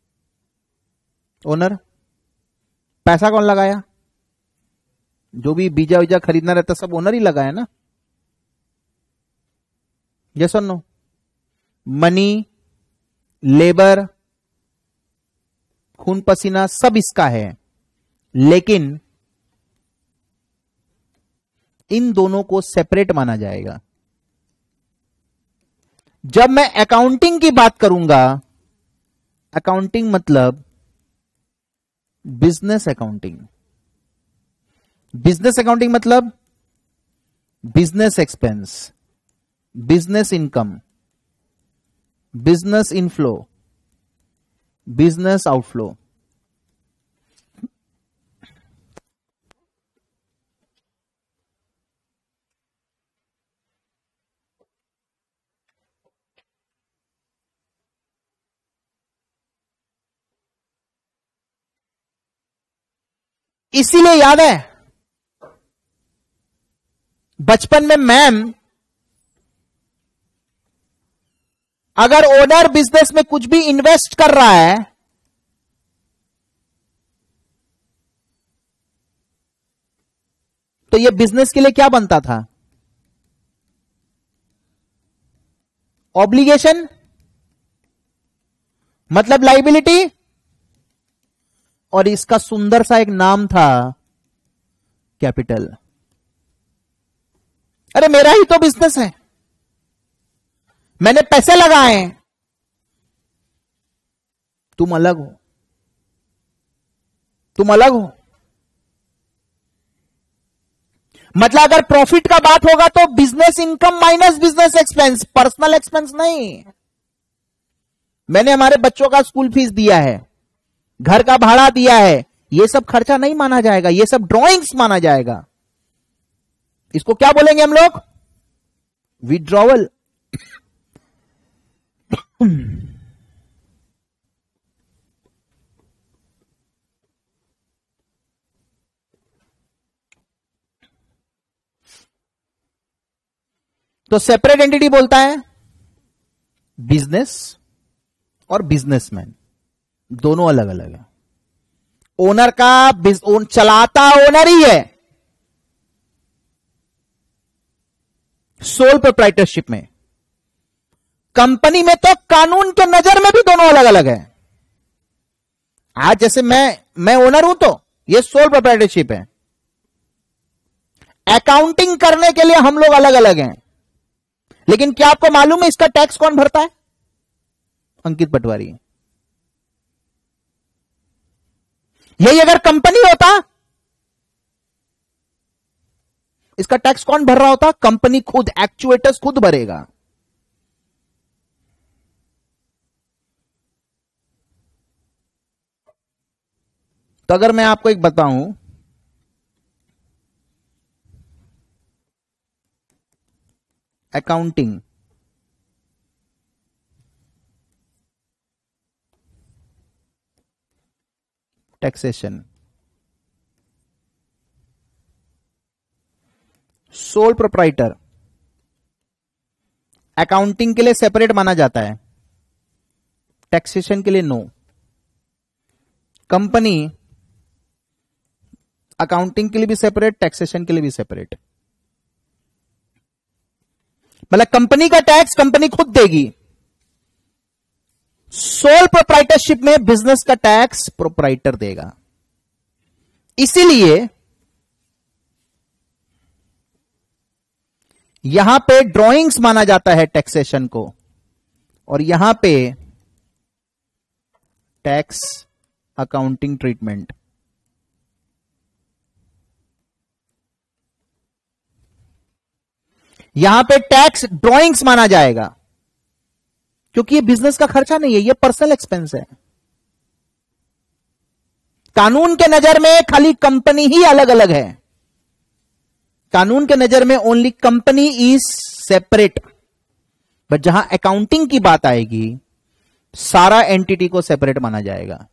ओनर। पैसा कौन लगाया? जो भी बीजा वीजा खरीदना रहता सब ओनर ही लगाया ना। यस और नो? मनी, लेबर, खून पसीना सब इसका है, लेकिन इन दोनों को सेपरेट माना जाएगा। जब मैं अकाउंटिंग की बात करूंगा, अकाउंटिंग मतलब बिजनेस अकाउंटिंग। बिजनेस अकाउंटिंग मतलब business expense, business income, business inflow, business outflow. इसीलिए याद है बचपन में मैम, अगर ओनर बिजनेस में कुछ भी इन्वेस्ट कर रहा है तो ये बिजनेस के लिए क्या बनता था? ऑब्लिगेशन, मतलब लाइबिलिटी, और इसका सुंदर सा एक नाम था कैपिटल। अरे मेरा ही तो बिजनेस है, मैंने पैसे लगाए, तुम अलग हो, तुम अलग हो। मतलब अगर प्रॉफिट का बात होगा तो business income minus business expense, personal expense नहीं। मैंने हमारे बच्चों का स्कूल फीस दिया है, घर का भाड़ा दिया है, ये सब खर्चा नहीं माना जाएगा, ये सब ड्रॉइंग्स माना जाएगा। इसको क्या बोलेंगे हम लोग? विड्रॉवल। तो सेपरेट एंटिटी बोलता है बिजनेस और बिजनेसमैन दोनों अलग अलग है। ओनर का चलाता ओनर ही है, सोल प्रोप्राइटरशिप में। कंपनी में तो कानून के नजर में भी दोनों अलग अलग है। आज जैसे मैं ओनर हूं तो ये सोल प्रोप्राइटरशिप है। अकाउंटिंग करने के लिए हम लोग अलग अलग हैं, लेकिन क्या आपको मालूम है इसका टैक्स कौन भरता है? अंकित पटवारी। यही अगर कंपनी होता, इसका टैक्स कौन भर रहा होता? कंपनी खुद, एक्चुएटर्स खुद भरेगा। तो अगर मैं आपको एक बताऊं, accounting taxation, sole proprietor accounting के लिए सेपरेट माना जाता है, टैक्सेशन के लिए नो। कंपनी अकाउंटिंग के लिए भी सेपरेट, टैक्सेशन के लिए भी सेपरेट। मतलब कंपनी का टैक्स कंपनी खुद देगी, सोल प्रोप्राइटरशिप में बिजनेस का टैक्स प्रोप्राइटर देगा। इसीलिए यहां पे ड्राइंग्स माना जाता है टैक्सेशन को, और यहां पे टैक्स अकाउंटिंग ट्रीटमेंट। यहां पे टैक्स ड्राइंग्स माना जाएगा, क्योंकि ये बिजनेस का खर्चा नहीं है, ये पर्सनल एक्सपेंस है। कानून के नजर में खाली कंपनी ही अलग अलग है। कानून के नजर में only company is separate, but जहां अकाउंटिंग की बात आएगी सारा एंटिटी को सेपरेट माना जाएगा।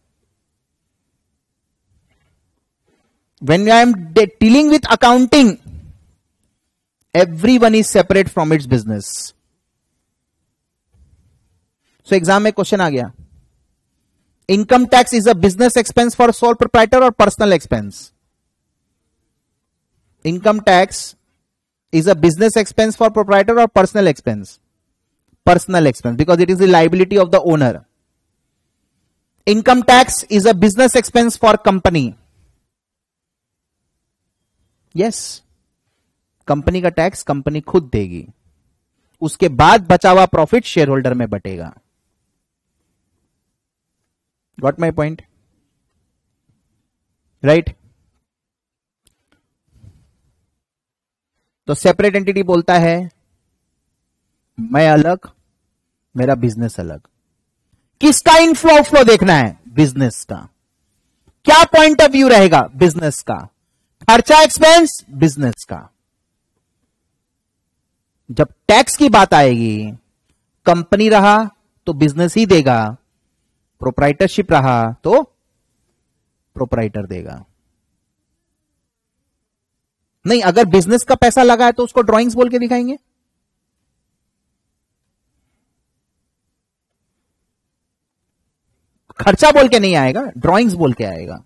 When I am dealing with accounting, everyone is separate from its business. So exam में क्वेश्चन आ गया, income tax is a business expense for sole proprietor और personal expense? Income tax is a business expense for proprietor और personal expense? Personal expense, because it is the liability of the owner. Income tax is a business expense for company? Yes, company का tax company खुद देगी, उसके बाद बचा हुआ profit share holder में बटेगा। Got my point? राइट? तो सेपरेट एंटिटी बोलता है मैं अलग, मेरा बिजनेस अलग। किसका इनफ्लो आउटफ्लो देखना है? बिजनेस का। क्या पॉइंट ऑफ व्यू रहेगा? बिजनेस का। खर्चा एक्सपेंस बिजनेस का। जब टैक्स की बात आएगी, कंपनी रहा तो बिजनेस ही देगा, प्रोप्राइटरशिप रहा तो प्रोप्राइटर देगा। नहीं, अगर बिजनेस का पैसा लगा है तो उसको ड्राइंग्स बोल के दिखाएंगे। खर्चा बोल के नहीं आएगा, ड्राइंग्स बोल के आएगा।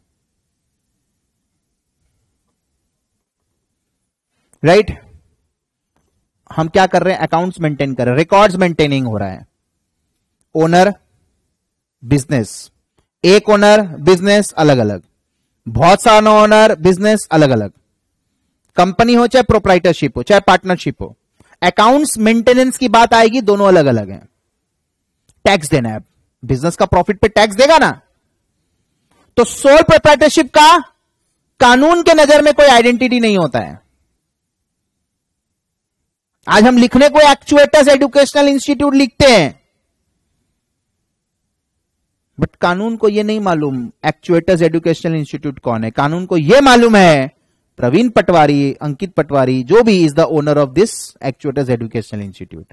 राइट? हम क्या कर रहे हैं? अकाउंट्स मेंटेन कर रहे हैं, रिकॉर्ड्स मेंटेनिंग हो रहा है। ओनर, बिजनेस, एक ओनर, बिजनेस अलग अलग, बहुत सारा ओनर, बिजनेस अलग अलग, कंपनी हो चाहे प्रोप्राइटरशिप हो चाहे पार्टनरशिप हो, अकाउंट्स मेंटेनेंस की बात आएगी, दोनों अलग अलग हैं। टैक्स देना है, बिजनेस का प्रॉफिट पे टैक्स देगा ना। तो सोल प्रोप्राइटरशिप का कानून के नजर में कोई आइडेंटिटी नहीं होता है। आज हम लिखने को एक्चुएटर्स एजुकेशनल इंस्टीट्यूट लिखते हैं, बट कानून को यह नहीं मालूम एक्चुएटर्स एजुकेशनल इंस्टीट्यूट कौन है। कानून को यह मालूम है प्रवीण पटवारी, अंकित पटवारी, जो भी is the owner of this actuators educational institute.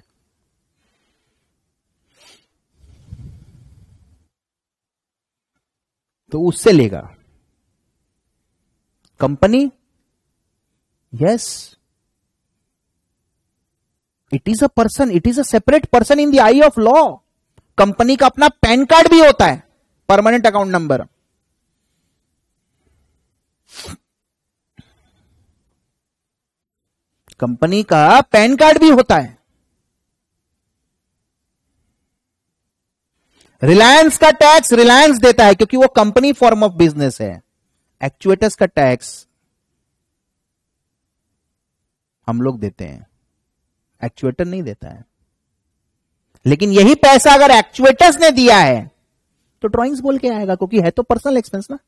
तो उससे लेगा। Company, yes, it is a person, it is a separate person in the eye of law. Company का अपना पैन कार्ड भी होता है, परमानेंट अकाउंट नंबर। कंपनी का PAN card भी होता है। रिलायंस का टैक्स रिलायंस देता है क्योंकि वो कंपनी फॉर्म ऑफ बिजनेस है। एक्चुएटर्स का टैक्स हम लोग देते हैं, एक्चुएटर नहीं देता है। लेकिन यही पैसा अगर एक्चुएटर्स ने दिया है तो ड्राइंग्स बोल के आएगा, क्योंकि है तो पर्सनल एक्सपेंस ना।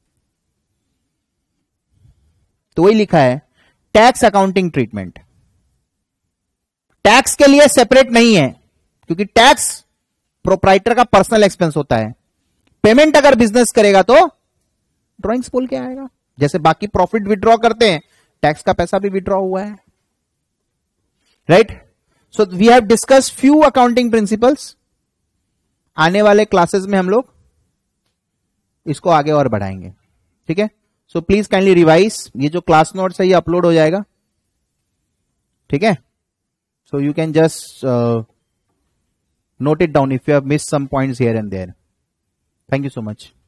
तो वही लिखा है टैक्स अकाउंटिंग ट्रीटमेंट। टैक्स के लिए सेपरेट नहीं है, क्योंकि टैक्स प्रोप्राइटर का पर्सनल एक्सपेंस होता है। पेमेंट अगर बिजनेस करेगा तो ड्राइंग्स बोल के आएगा। जैसे बाकी प्रॉफिट विड्रॉ करते हैं, टैक्स का पैसा भी विड्रॉ हुआ है। Right? So we have discuss few accounting principles. आने वाले क्लासेस में हम लोग इसको आगे और बढ़ाएंगे। ठीक है? So please kindly revise. ये जो क्लास नोट्स है ये अपलोड हो जाएगा। ठीक है? So you can just note it down if you have missed some points here and there. Thank you so much.